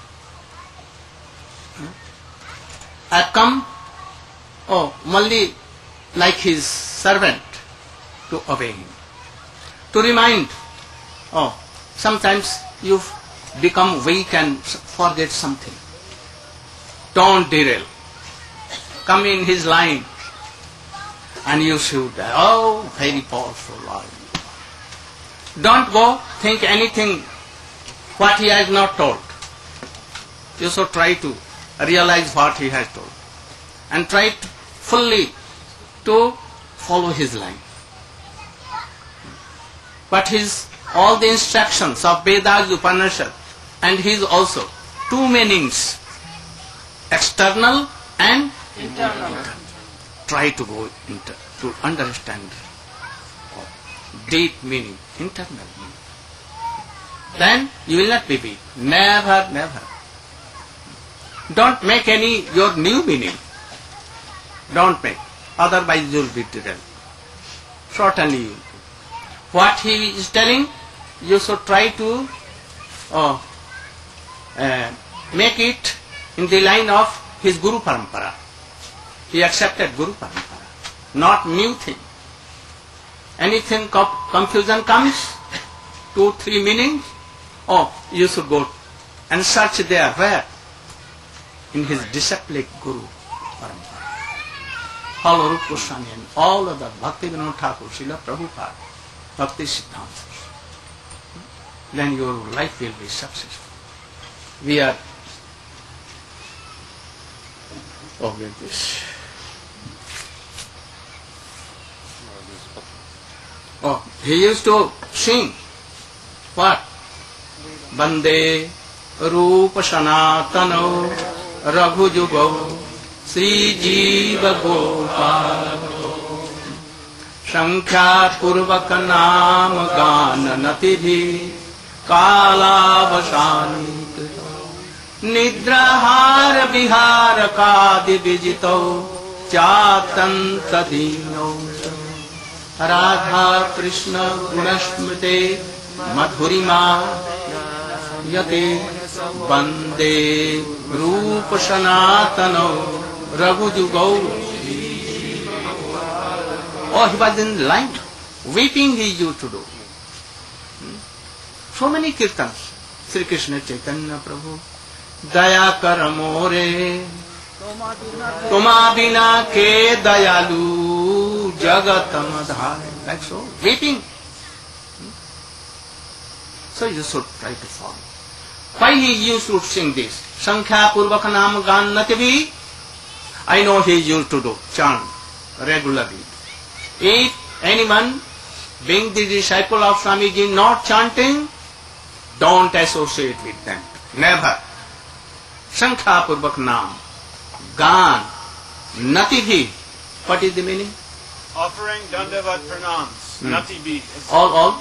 I come, only like his servant to obey him. To remind, sometimes you become weak and forget something. Don't derail. Come in his line and you should, very powerful Lord. Don't go think anything what he has not told. You should try to realize what he has told and try fully to follow his line. but his all the instructions of Vedas, Upanishad, and his also two meanings, external and internal. Try to go to understand deep meaning, internal meaning. Then you will not be weak. Never, never. Don't make any your new meaning. Don't make. Otherwise you will be derailed. Certainly you will. What he is telling, you should try to make it in the line of his Guru Parampara. He accepted Guru Parampara, not new thing. Anything confusion comes, 2, 3 meanings, you should go and search there. Where? In his disciplic Guru Parampara. All Rupa Goswami and all other Bhaktivinoda Thakur, Srila Prabhupada, Bhakti Siddhanta. Then your life will be successful. We are with this. He used to sing what? Bande Rupa Sanatano Raghu Jugo Sri Jiva Gopal Sankhya Purvaka Nam Gana Natidhi Kala Vasani Nidrahar Vihara Kadi Vijito Chatanta Dino Radha Krishna Gunasmrite Madhurima Yate Bande Rupa Sanatano Raghujugo. He was in line. Weeping he used to do. So many kirtans. Sri Krishna Chaitanya Prabhu Daya Kar More Tuma Bina Ke Dayalu Jagatam Adhare. Like so, weeping. So you should try to follow. Why he used to sing this? Sankhya Purvaka Nam Gan Nativi. I know he used to do, chant regularly. If anyone being the disciple of Swamiji not chanting, don't associate with them. Never. Sankhya Purvak Nam Gan Nativi. What is the meaning? Offering Dandavat Pranams. Nativi. All.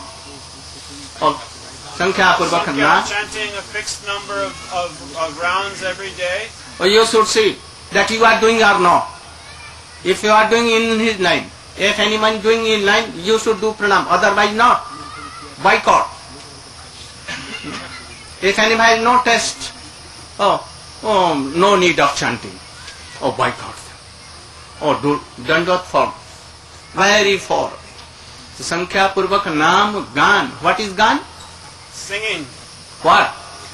Sankhya Purvak Nam. Chanting a fixed number of rounds every day. You should see that you are doing or not. If you are doing in his line, if anyone doing in line, you should do pranam, otherwise not. Boycott. If anyone has no test, no need of chanting. Boycott them. Do Dandavat form. Very form. Sankhya Purvak Nam Gan. What is Gan? Singing. What?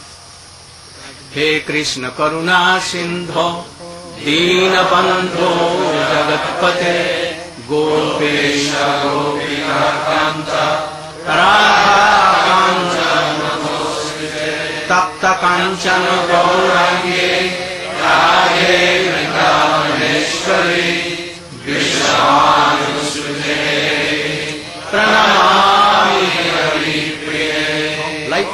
He Krishna Karuna Sindho Dina Bandho Jagatpate Gopesha Gopika Kanta Radha Kancana Tapta Kancana Gaurange Radhe Vrindavaneshwari Vishwanusute Pranamami Hari Priye. Like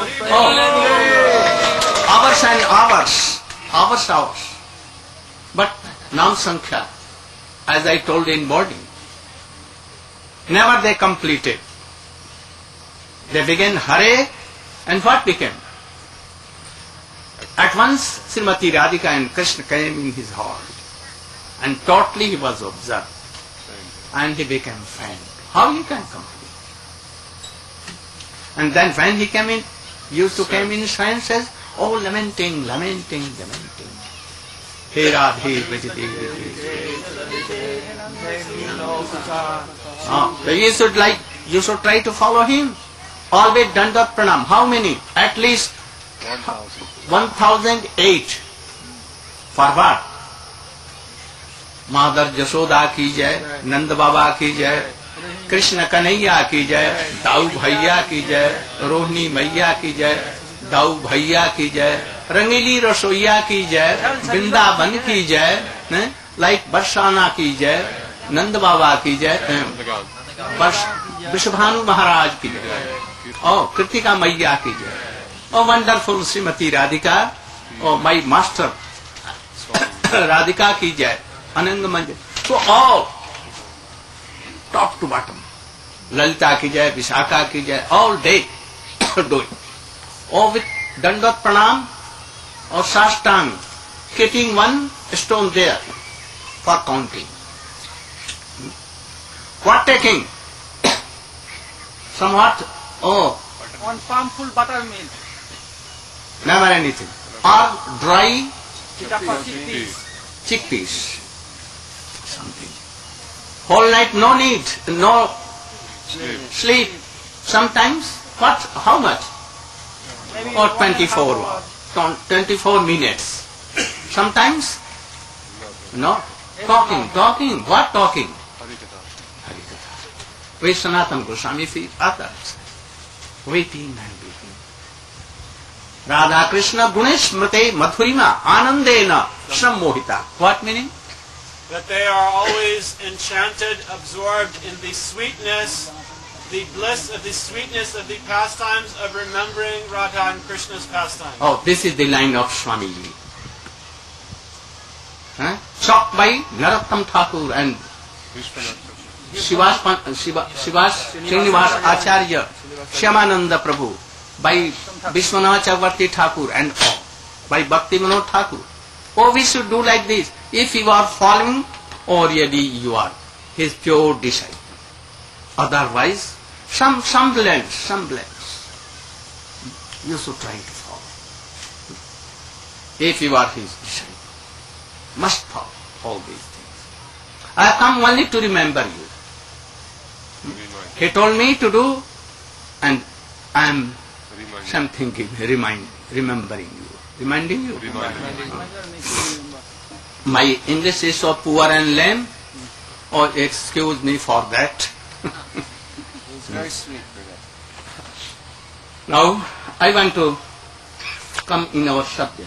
hours and hours. But Nam Sankhya, as I told in morning, never they completed. They began Hare, and what became? At once Srimati Radhika and Krishna came in his heart, and totally he was observed, and he became friend. How he can complete? And then when he came in, used to come in friend, says, lamenting. He Radhe Vajade. You should try to follow him. Always Dandavat Pranam. How many? At least 1008. For what? Mother Jashoda ki jai, Nanda Baba ki jai, Krishna Kanhaiya ki jai, Dau Bhaiya ki jai, Rohini Maiya ki jai, Dau Bhaiya ki jai, Rangili Rasoiya ki jai, Vrindavan ki jai, like Barsana ki jai, Nanda Baba ki jai, Vishwabhanu Maharaj की जय, और कृतिका मैया की जय, और wonderful Shrimati Radhika और my master Radhika की जय, अनंग मंजर, तो all top to bottom, Lalita की जय, विशाखा की जय, ऑल डे डूइंग, और विथ दंडवत प्रणाम और साष्टांग, keeping one stone there for counting. What taking? Somewhat, One palmful buttermilk. never anything. Or dry Chickpeas. chickpeas. Something. Whole night no need, no sleep. Sometimes, what? How much? Maybe Or 1.5 24 hours. 24 minutes. Sometimes, no. Talking. What talking? Harikatha. With Sanatana Goswami feet others. Waiting and waiting. Radha Krishna Gunesh Mate Madhurima Anandena Sammohita. What meaning? That they are always enchanted, absorbed in the sweetness, the bliss of the sweetness of the pastimes of remembering Radha and Krishna's pastimes. Oh, this is the line of Swamiji. Shocked by Narottam Thakur and Shivas Srinivas Acharya, Shyamananda Prabhu, by Vishwanath Chakravarti Thakur and all, by Bhakti Manoj Thakur. Oh, we should do like this. If you are following, or really you are his pure disciple. Otherwise, some blends. You should try to follow. If you are his disciple, must follow all these things. I have come only to remember you. He told me to do, and I am remembering you. Reminding you? My English is so poor and lame. Oh, excuse me for that. It's very sweet for that. Now, I want to come in our subject.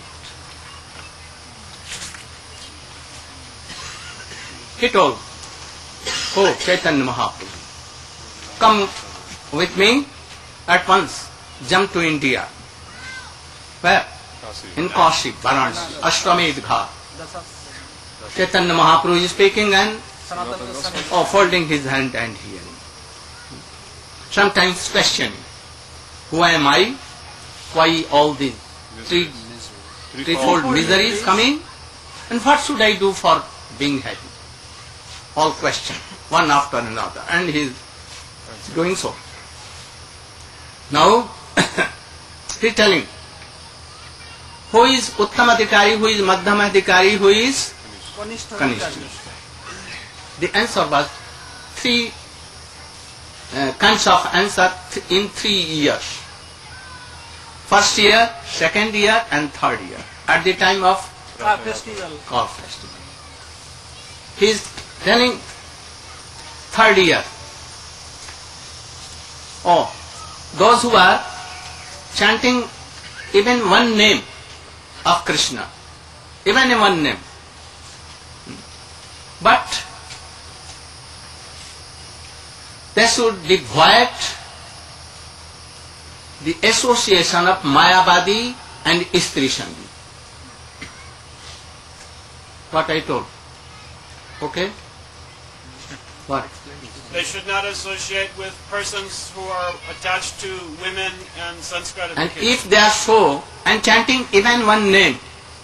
He told, oh, Chaitanya Mahaprabhu, come with me at once, jump to India. Where? In Kashi, Varanasi, Ashwamedh Ghat. Chaitanya Mahaprabhu is speaking and folding his hand and hearing. Sometimes questioning, who am I? Why all these threefold miseries coming? And what should I do for being happy? All question, one after another, and he is doing so. Now, he is telling, who is Uttam Adhikari, who is Madhyam Adhikari, who is Kanishta. The answer was three kinds of answer in 3 years. First year, second year, and third year. At the time of festival. Call festival. He is telling third year. Oh, those who are chanting even one name of Krishna, even one name, but they should avoid the association of Mayavadi and Istri Sangi. What I told. Okay? What? They should not associate with persons who are attached to women and sense And gratification. if they are so, and chanting even one name,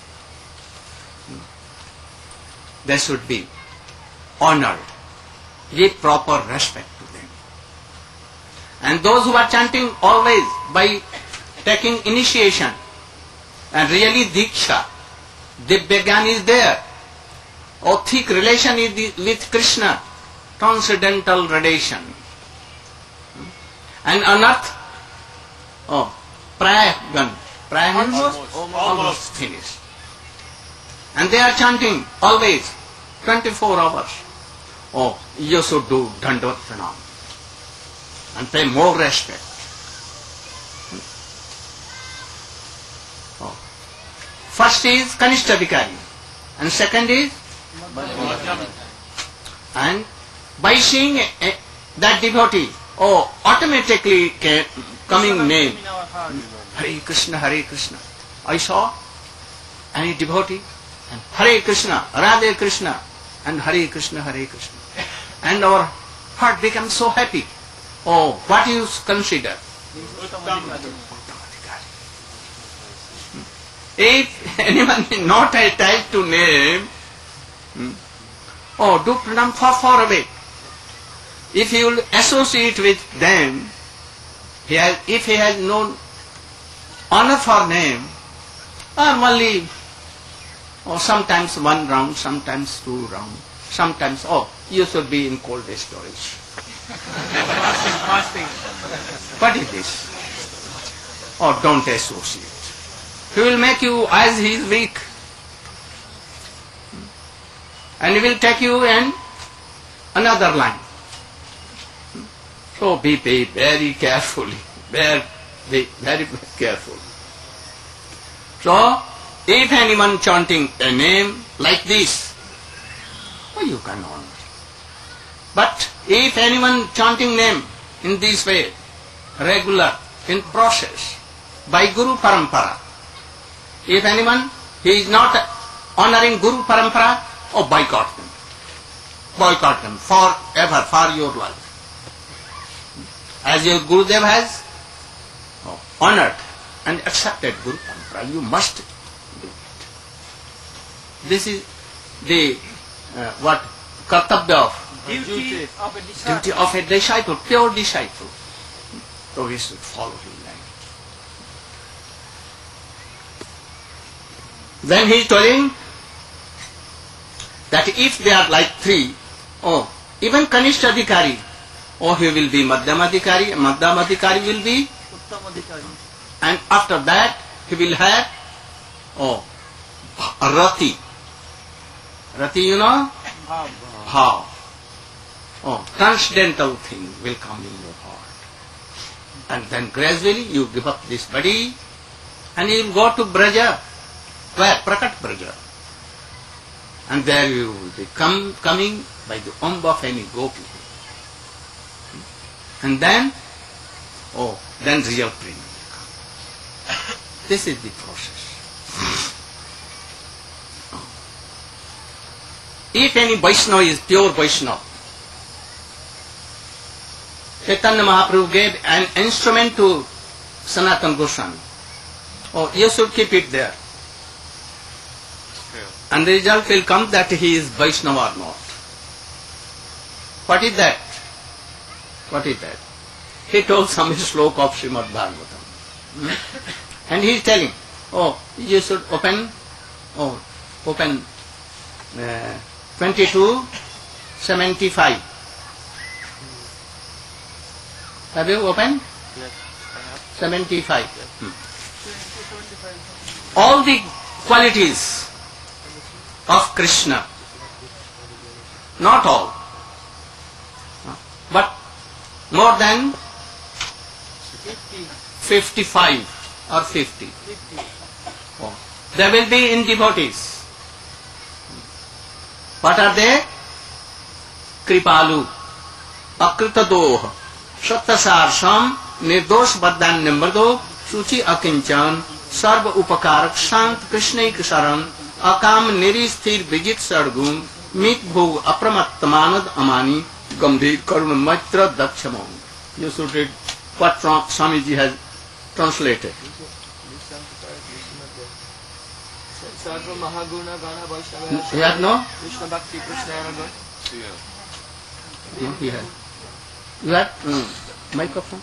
they should be honored. Give proper respect to them. And those who are chanting always by taking initiation and really Diksha, Divya Gyan is there. Or thick relation is with Krishna, transcendental relation. And unearth, Prayagan. Praya means almost finished. And they are chanting always, 24 hours. Oh, you should do Dandavat Pranam and pay more respect. Oh. First is Kanishta Adhikari and second is and by seeing that devotee, automatically coming name. In our heart. Hare Krishna, Hare Krishna. I saw any devotee and Hare Krishna, Radhe Krishna, and Hare Krishna, Hare Krishna. And our heart becomes so happy. Oh, what you consider? If anyone is not attached to name, do pranam far away. If he will associate with them, if he has no honor for name, normally, sometimes 1 round, sometimes 2 round, sometimes, you should be in cold storage. Fasting. What is this? Don't associate. He will make you as he is weak. And he will take you in another line. So be very carefully, very careful. So, if anyone chanting a name like this, you can honor. But if anyone chanting name in this way, regular, in process, by Guru Parampara, if anyone, he is not honoring Guru Parampara, boycott them. Boycott them forever, for your life. As your Gurudev has honored and accepted Guru Parampara, you must do it. This is the kartabya of Duty of a disciple. duty of a disciple, pure disciple. So we should follow his line. Then he is telling that if they are like 3, even Kanishta Adhikari, he will be Madhyam Adhikari, Madhyam Adhikari will be, Uttam Adhikari. and after that he will have, Rati. Rati, you know? Bhav. Transcendental thing will come in your heart. And then gradually you give up this body and you will go to Braja. Where? Prakat Braja. And there you will be coming by the womb of any gopi. And then, then real prema will come. This is the process. If any Vaishnava is pure Vaishnava, Chaitanya Mahaprabhu gave an instrument to Sanatana Goswami. You should keep it there. And the result will come that he is Vaishnava or not. What is that? What is that? He told some slok of Srimad Bhagavatam. And he is telling, you should open 22:75. Have you opened? Yes, I have. 75. All the qualities of Krishna, not all, but more than 55 or 50. There will be in devotees. What are they? Kripalu, Akritadoh, Sattasarsham, Nirdosh Baddhan Nimbardo, Suchi Akinchan, Sarva Upakarak, Sant Krishnaik Saran, Akam Niristhir Vijit Sargun, Mit Bhog Apramatmanad Amani, Gambhir Karuna Maitra Dakshamon. You should read what Swamiji has translated. Sarva Mahaguna Gana Vaishnava. He has no? Krishna Bhakti Krishna Anagun. No, he has. You have microphone?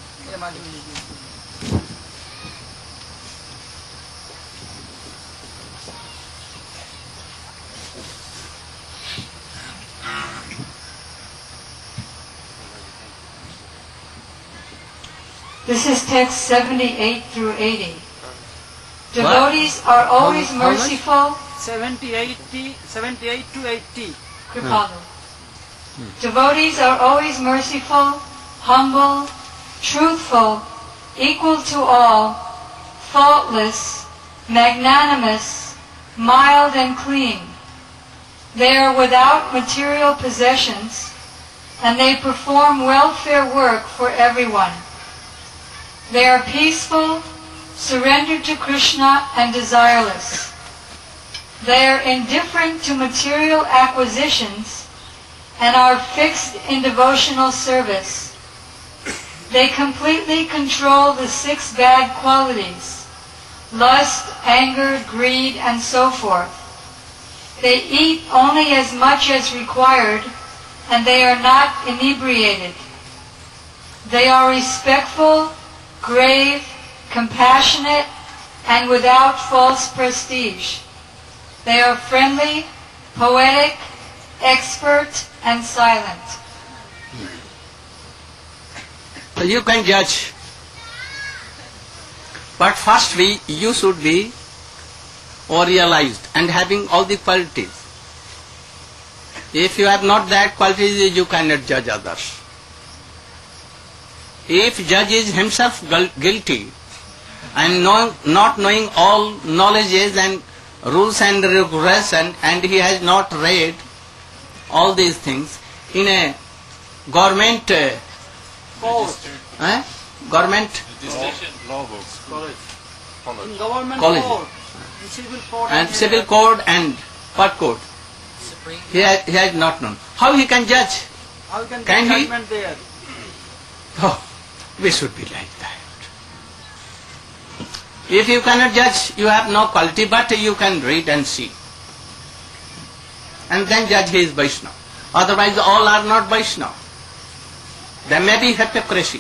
This is text 78 through 80. Devotees are always How much? merciful. 78 to 80. Kripalu. Devotees are always merciful, humble, truthful, equal to all, faultless, magnanimous, mild and clean. They are without material possessions, and they perform welfare work for everyone. They are peaceful, surrendered to Krishna, and desireless. They are indifferent to material acquisitions and are fixed in devotional service. They completely control the 6 bad qualities: lust, anger, greed, and so forth. They eat only as much as required, and they are not inebriated. They are respectful, grave, compassionate, and without false prestige. They are friendly, poetic, expert, and silent. So you can judge. But first you should be realized and having all the qualities. If you have not that qualities, you cannot judge others. If judge is himself guilty and not knowing all knowledges and rules and regulations, and he has not read all these things in a government government Law books. In government College. code, in civil code, and civil code and what code, he has not known. How he can judge? How can Can get he? judgment there? Oh, we should be like that. If you cannot judge, you have no quality, but you can read and see. And then judge he is Vaishnava. Otherwise all are not Vaishnava. There may be hypocrisy.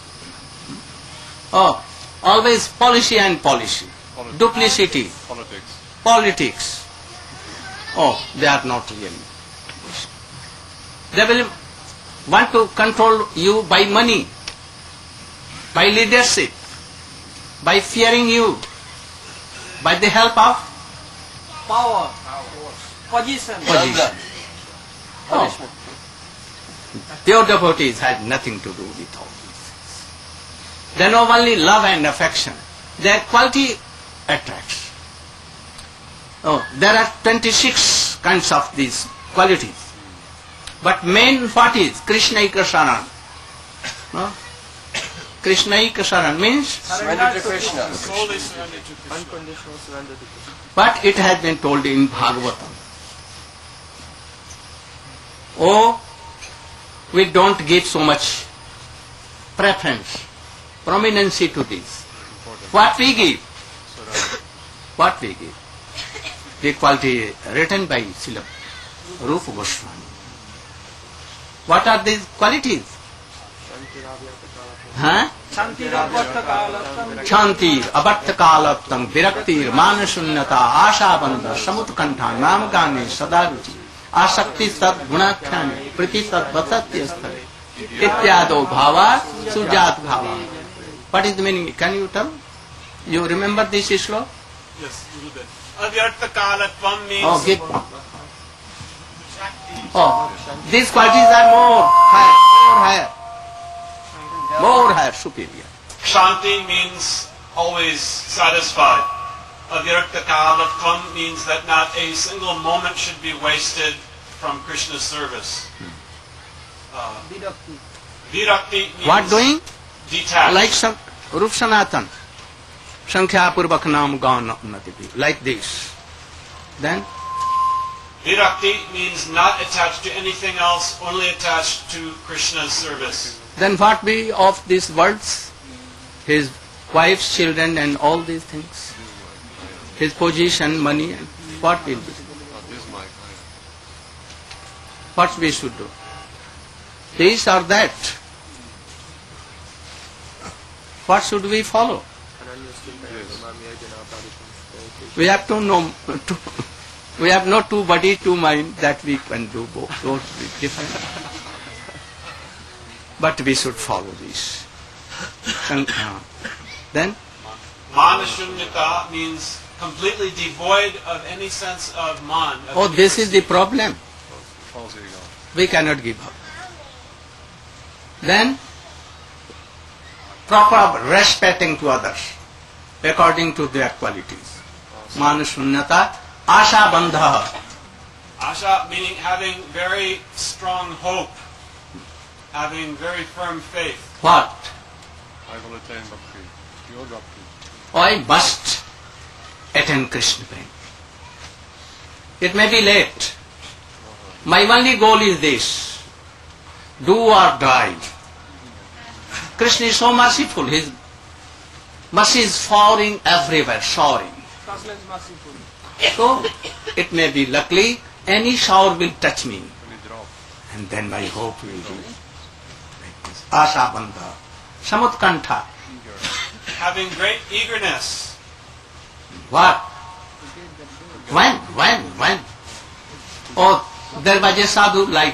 Oh, always policy and policy. Duplicity. Politics. Oh, they are not really. They will want to control you by money, by leadership, by fearing you, by the help of Power, position. position. Oh. Pure devotees had nothing to do with all these things. They know only love and affection. Their quality attracts. Oh, there are 26 kinds of these qualities. But main what is? Krishnaika Saran. No? Krishnaika Saran means Surrender to Krishna. Solely surrendered to Krishna. Unconditional surrender to Krishna. what it has been told in Bhagavatam. Oh, we don't give so much preference, prominence to this. What we give? What we give? The quality written by Srila Rupa Goswami. What are these qualities? Huh? Shanti Rabvartha Kalatam. Shanti, Abartha Kalaptam, Viraktir, Manashunyata, Ashabandha, Samutkantha, Namgani, Sadaruchi, Asakti Sat Gunakhyani, Priti Sat Vasatya Sthale, Ityado Bhava, Sujat Bhava. What is the meaning? Can you tell? You remember this shloka? Yes, a little bit. Avyartha kalatvam means Oh, get. Oh, these qualities are more higher, more higher, superior. Shanti means always satisfied. Avyartha kalatvam means that not a single moment should be wasted from Krishna's service. Virakti. Virakti means What doing? detached. Like some Rup Sanatan, Sankhya Purvak Nam Gan Unnati, like this. Then Virakti means not attached to anything else, only attached to Krishna's service. what be of these words? His wife's children and all these things. His position, money, and what will be? What we should do? This or that? What should we follow? We have to know. We have not two body, two mind that we can do both. Both be different. But we should follow this. And, then Manashunyata means completely devoid of any sense of man. Of oh, this is the problem. Falls ego. We cannot give up. Then proper respecting to others according to their qualities. Manashunyata, Asha Bandha. Asha meaning having very strong hope. having very firm faith. What? I will attain bhakti. Pure bhakti. I must attain Krishna prem. It may be late. My only goal is this: do or die. Krishna is so merciful. His mercy is falling everywhere, showering. Translate merciful. So it may be luckily any shower will touch me, Any drop. and then my hope will be like this. Asha bandha, samutkantha. Having great eagerness. What? When? Oh, there was a sadhu like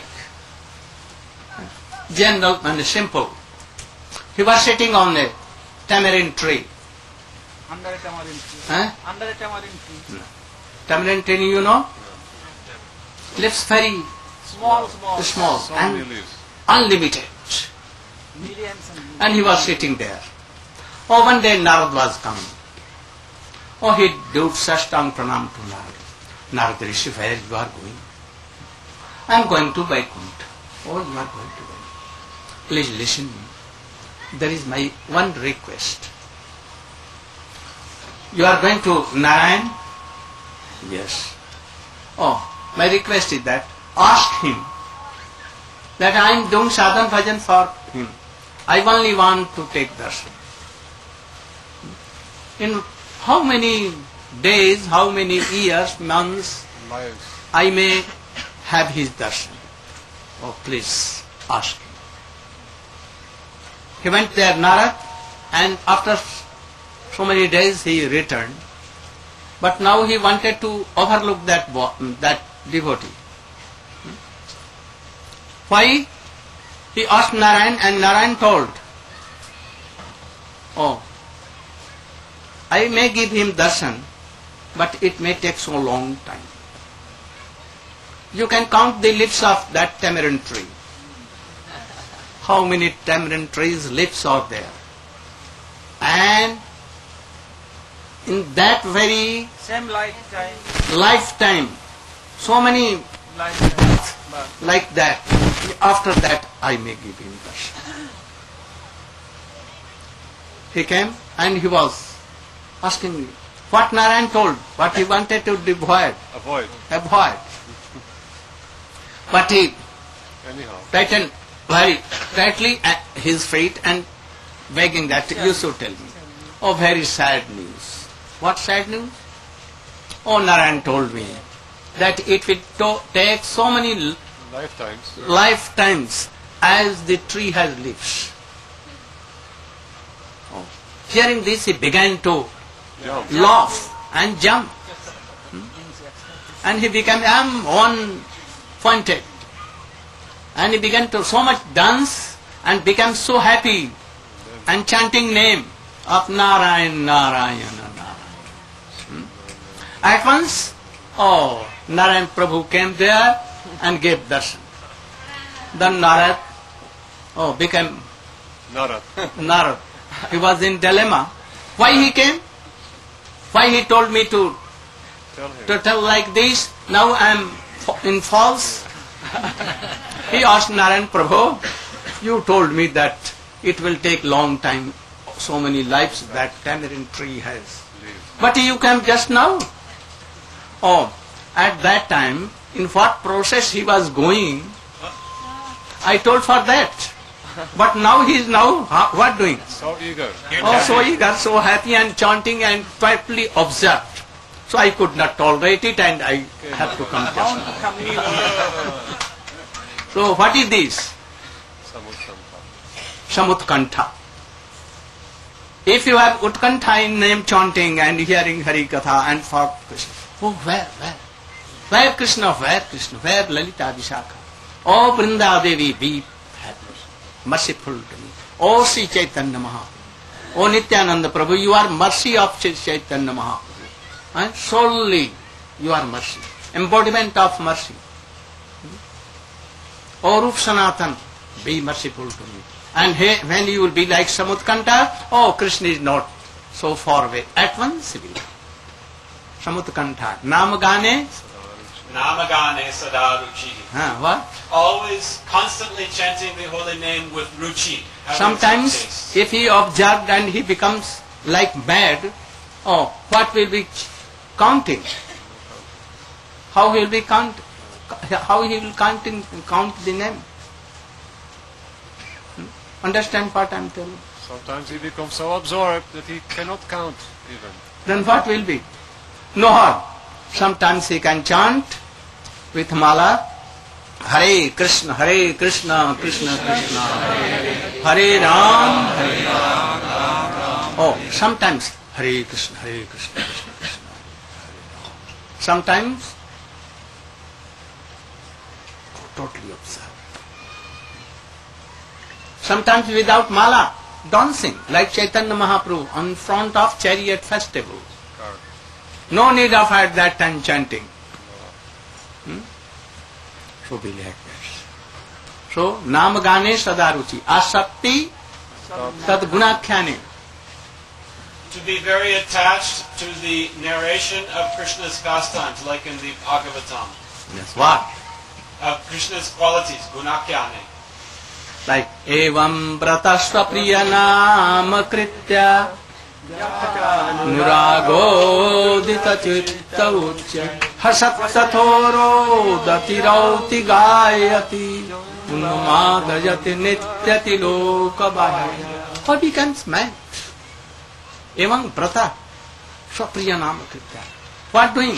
general and simple. He was sitting on a tamarind tree. Under a tamarind tree. Huh? Under a tamarind tree. Tamarind tree, you know? Lives very Small. small So many and leaves. unlimited. Millions and And he was sitting there. Oh, one day Narad was coming. Oh, he did Sashtang Pranam to Narad. Narad Rishi, where you are going? I am going to Vaikuntha. Oh, you are going to Vaikuntha. Please listen me. There is my one request. You are going to Narayan? Yes. Oh, my request is that ask him that I am doing sadhan bhajan for him. I only want to take darshan. In how many days, how many years, months, Lives. I may have his darshan? Oh, please ask him. He went there, Narad, and after so many days he returned. But now he wanted to overlook that devotee. Why? He asked Narayan, and Narayan told, oh, I may give him darshan, but it may take so long time. You can count the leaves of that tamarind tree. How many tamarind trees leaves are there? And in that very same lifetime. lifetime, so many like that. After that, I may give him darshan. He came and he was asking me what Narayan told, what he wanted to avoid. But he Anyhow. tightened very tightly at his feet and begging that you should tell me. Oh, very sad news. What sad news? Oh, Narayan told me that it will take so many lifetimes as the tree has leaves. Oh. Hearing this, he began to laugh and jump. And he became one-pointed. And he began to so much dance and became so happy and chanting name of Narayan, Narayana, Narayan. At once, oh, Narayan Prabhu came there and gave darshan. Then Narad, became Narad. He was in dilemma. Why he came? Why he told me to tell like this? Now I am in false. He asked Narayan Prabhu, you told me that it will take long time, so many lives that tamarind tree has. But you came just now. Oh, at that time, in what process he was going, I told for that. But now he is what doing? So eager. Oh, so eager, so happy and chanting and quietly observed. So I could not tolerate it and I have to come just now. So what is this? Samutkantha. If you have Utkantha in name chanting and hearing Hari Katha and for Krishna, oh, where? Where Krishna? Where Lalita Vishakha? Oh, Vrinda Devi, be merciful to me. Oh, Sri Chaitanya Mahaprabhu. Oh, Nityananda Prabhu, you are mercy of Sri Chaitanya Mahaprabhu. And solely you are mercy. Embodiment of mercy. Oh, Rup Sanatan, be merciful to me. And when you will be like Samutkantha, oh, Krishna is not so far away. At once he will. Samutkantha. Nam Gane Namagane sada ruchi. What? Always constantly chanting the holy name with ruchi. having Sometimes some taste. if he observed and he becomes like mad, what will be counting? How he will be count the name? Understand what I am telling? Sometimes he becomes so absorbed that he cannot count even. Then what will be? No harm. Sometimes he can chant with mala, Hare Krishna, Krishna Krishna, Hare Ram, Hare Ram. Sometimes Hare Krishna, Krishna Krishna. Sometimes totally observe. Sometimes without mala, dancing like Chaitanya Mahaprabhu on front of chariot festival. No need of at that time chanting. So be like this. So Namagane Sadaruchi, Asakti Tad Gunakhyane. To be very attached to the narration of Krishna's pastimes, like in the Bhagavatam. Yes, what? Of Krishna's qualities, gunakyane. Like Evam Pratasva Priyanam Kritya Nuraghodita Chitta Uchya Hasat Datirauti Gayati Unamadayati Nityati Lokabhaya. What becomes man? Evam Prata Swapriyanam Kritya. What doing?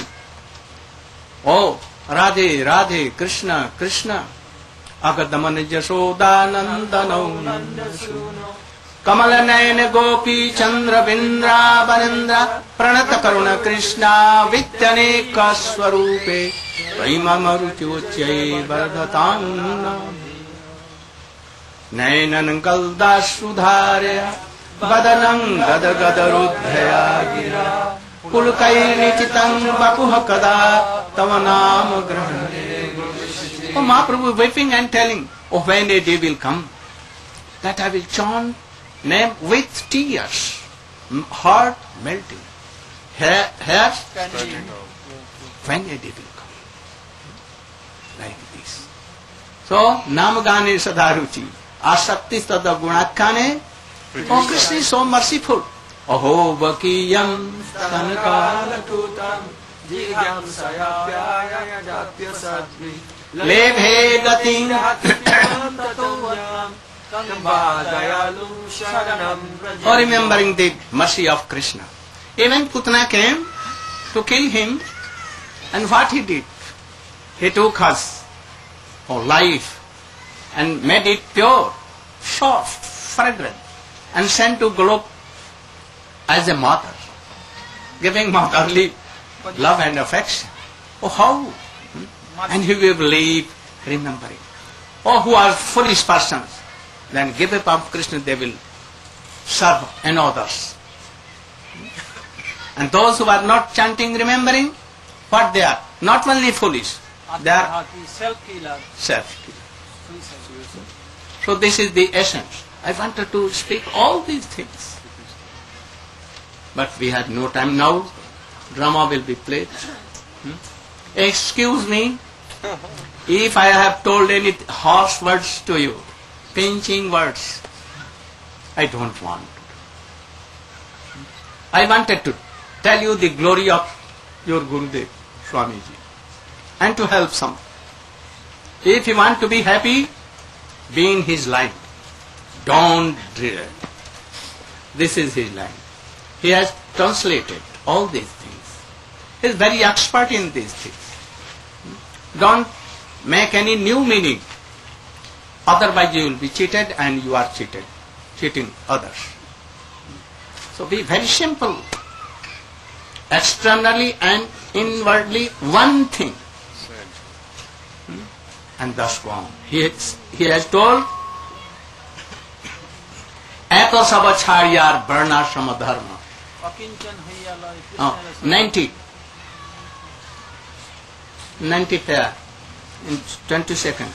Radhe Radhe Krishna Krishna Agadaman Jashodanandanau Kamala Nayan Gopi Chandra Vindra Barendra Pranata Karuna Krishna Vityaneka Swarupe Prima Maruti Uchyai Vardhatana Nayanan Kalda Sudharya Vadanang Gada Gada Rudhaya Gira Pulkai Nichitang Bapuha Kada Tavanam Grahane. Mahaprabhu weeping and telling, when a day will come, that I will chant name with tears, heart melting, hair standing. When a day will come. Like this. So, Namagane Sadaruchi, Asakti Sada Gunakkane. Krishna is so merciful. Aho Vakiyam Stanakalakutam Jigyam Sayapyaya Japya Sadvi Lebhe Gating remembering the mercy of Krishna. Even Putana came to kill him, and what he did? He took his life and made it pure, soft, fragrant, and sent to Golok as a mother, giving motherly love and affection. How? And he will live remembering. Who are foolish persons, then give up of Krishna, they will serve and others. And those who are not chanting, remembering, what they are? Not only foolish, they are self-killer. So this is the essence. I wanted to speak all these things. But we have no time now. Drama will be played. Excuse me if I have told any harsh words to you, pinching words. I don't want. I wanted to tell you the glory of your Gurudev, Swamiji, and to help some. If you want to be happy, be in his line. Don't dread. This is his line. He has translated all these things. He is very expert in these things. Don't make any new meaning. Otherwise you will be cheated and you are cheating others. So be very simple. Externally and inwardly one thing. And thus go on. He has told, Eto Sabacharya Varna Samadharma. 90 pair in 20 seconds.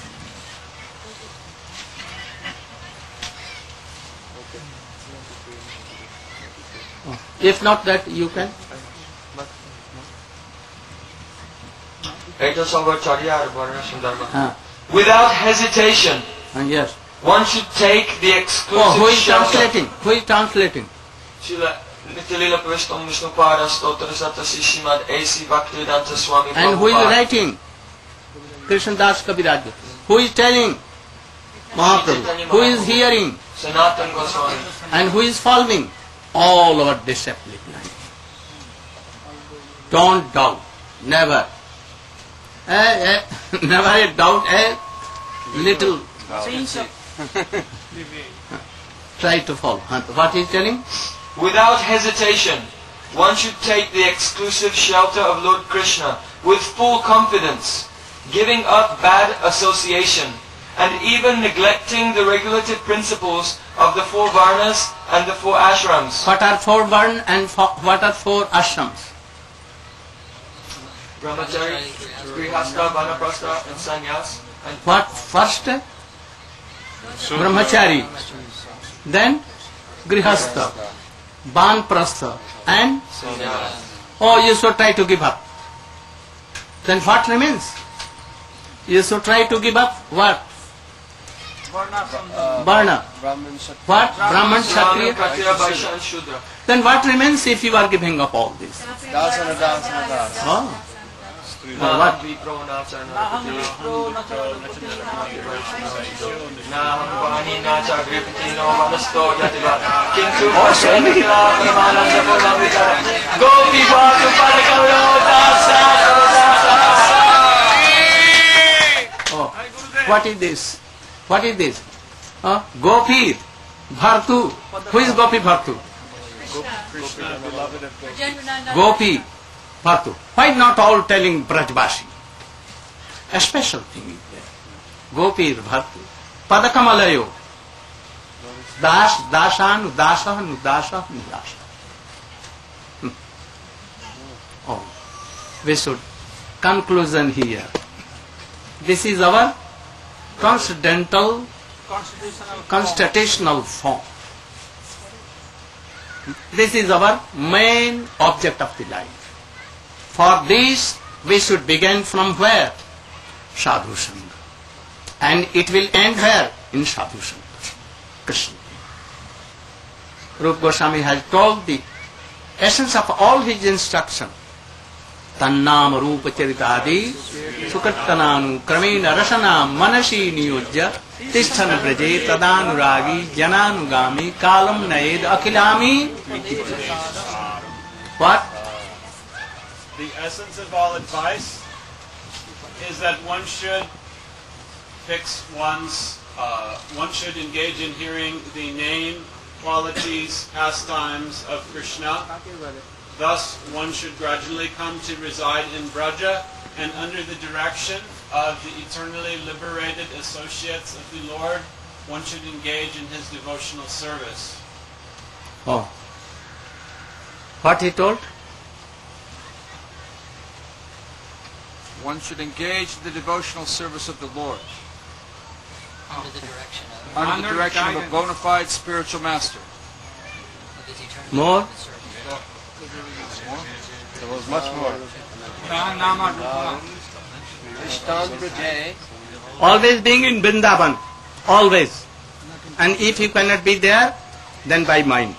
If not that, you can. Eta Sangacharya Varna Sundarbha. Ah, Without hesitation, yes. one should take the exclusive Who is shelter. translating? Who is translating? Srila Nityalila Prashtam Vishnupada Stotra Satasi Srimad A.C. Bhaktivedanta Swami And who is Prabhupada. writing? Krishnadas Kaviraj. Who is telling? Mahaprabhu. Who is hearing? Sanatana Goswami. And who is following? All our discipline. Don't doubt. Never. Never a doubt. Little. Try to follow. What is telling? Without hesitation, one should take the exclusive shelter of Lord Krishna with full confidence, giving up bad association, and even neglecting the regulative principles of the 4 varnas and the 4 ashrams. What are 4 varna and what are 4 ashrams? Brahmachari, Grihastha, Vanaprastha, and Sannyas. And What first? Brahmachari. Then Grihastha, Banprastha, and you should try to give up. Then what remains? You should try to give up what? Varna. What? Brahman, Kshatriya, Kshatriya. Kshatriya, Vaishya, and Shudra. Then what remains if you are giving up all this? Dasana, dasana, dasana. Oh. Naham vipro nacharna Naham vani nachargripati no manasto yativat Kintu pasyanikila paramananda pulamvitara Gopi bhatu parakayo Oh. What is this? What is this? Gopi Bhartu. Who is Gopi Bhartu? Gopi Bhartu. Why not all telling Brajbashi? A special thing is there. Gopi Bhartu. Padakamalayo. Das, Dashan, Dasa, Nudasa, Nudasa. Oh. We should conclusion here. This is our constitutional form. This is our main object of the life. For this, we should begin from where? Sadhu Sangha. And it will end where? In Sadhu Sangha. Krishna. Rupa Goswami has told the essence of all his instruction. Tannam Rupa Charitadi Sukattananu Kramena Rasana Manasi Niyojya Tisthana Braje Tadanuragi Jananugami Kalam Naed Akilami. What? The essence of all advice is that one should fix one should engage in hearing the name, qualities, pastimes of Krishna. Thus, one should gradually come to reside in Braja, and under the direction of the eternally liberated associates of the Lord, one should engage in his devotional service. Oh. What he told? One should engage in the devotional service of the Lord Under the direction of under the direction of a bona fide spiritual master. his eternal More? There was much more. Always being in Vrindavan. Always. And if you cannot be there, then by mind.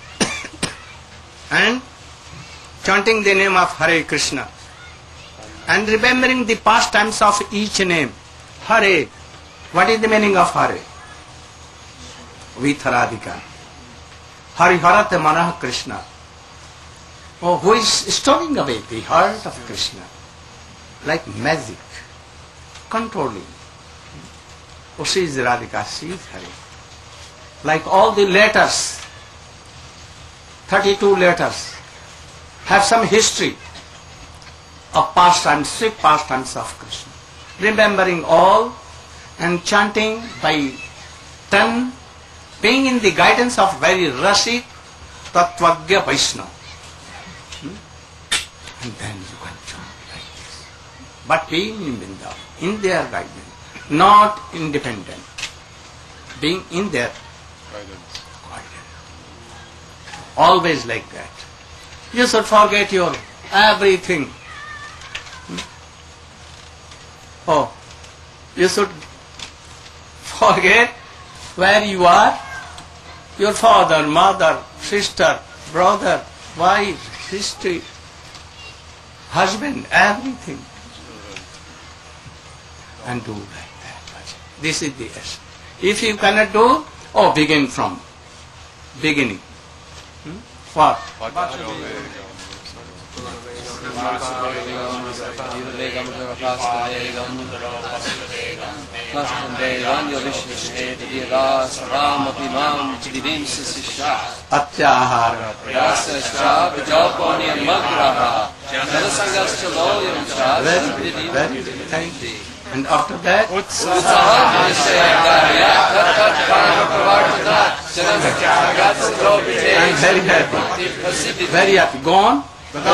And chanting the name of Hare Krishna. And remembering the pastimes of each name. Hare. What is the meaning of Hare? Vitharadika. Hariharat Manah Krishna. Oh, who is storing away the heart of Krishna? Like magic. Controlling. Oh, she is Radhika, she is Hare. Like all the letters, 32 letters, have some history of pastimes, sweet pastimes of Krishna. Remembering all and chanting by 10, being in the guidance of very Rasik Tattvagya Vaishnava. And then you can chant like this. But being in Vrindavan, in their guidance, not independent. Being in their guidance. Always like that. You should forget your everything. Oh, you should forget where you are. Your father, mother, sister, brother, wife, sister, husband, everything. And do like that. This is the essence. If you cannot do, begin from beginning. What? Atyahara. Very good. Thank you. And after that, I'm very happy. Very happy. Go on.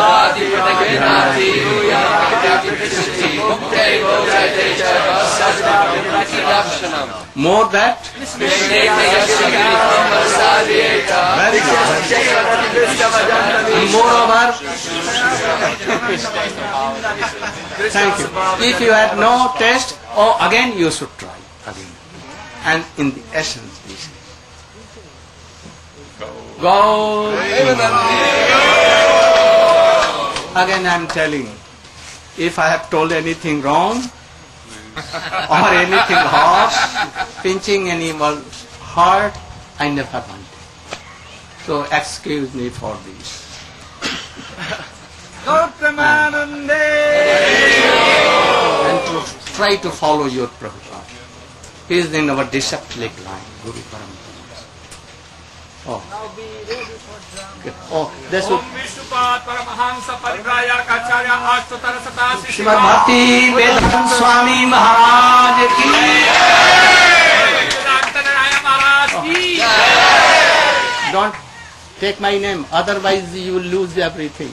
More that? Very good. And moreover, thank you. If you had no taste, again you should try again. And in the essence, this is go. Again I am telling, if I have told anything wrong or anything harsh, pinching anyone's heart, I never want it. So excuse me for this. And to try to follow your Prabhupada. He is in our disciplic line, Guru Parampara. That's what Srimad Bhakti Vedanta Swami Maharaj ki. Don't take my name, otherwise you will lose everything.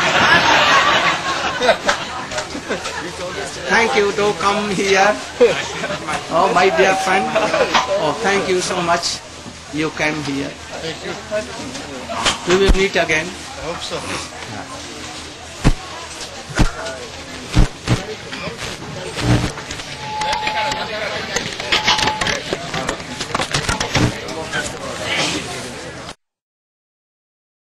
Thank you to come here. Oh, my dear friend. Oh, thank you so much. You came here. Thank you. We will meet again. I hope so.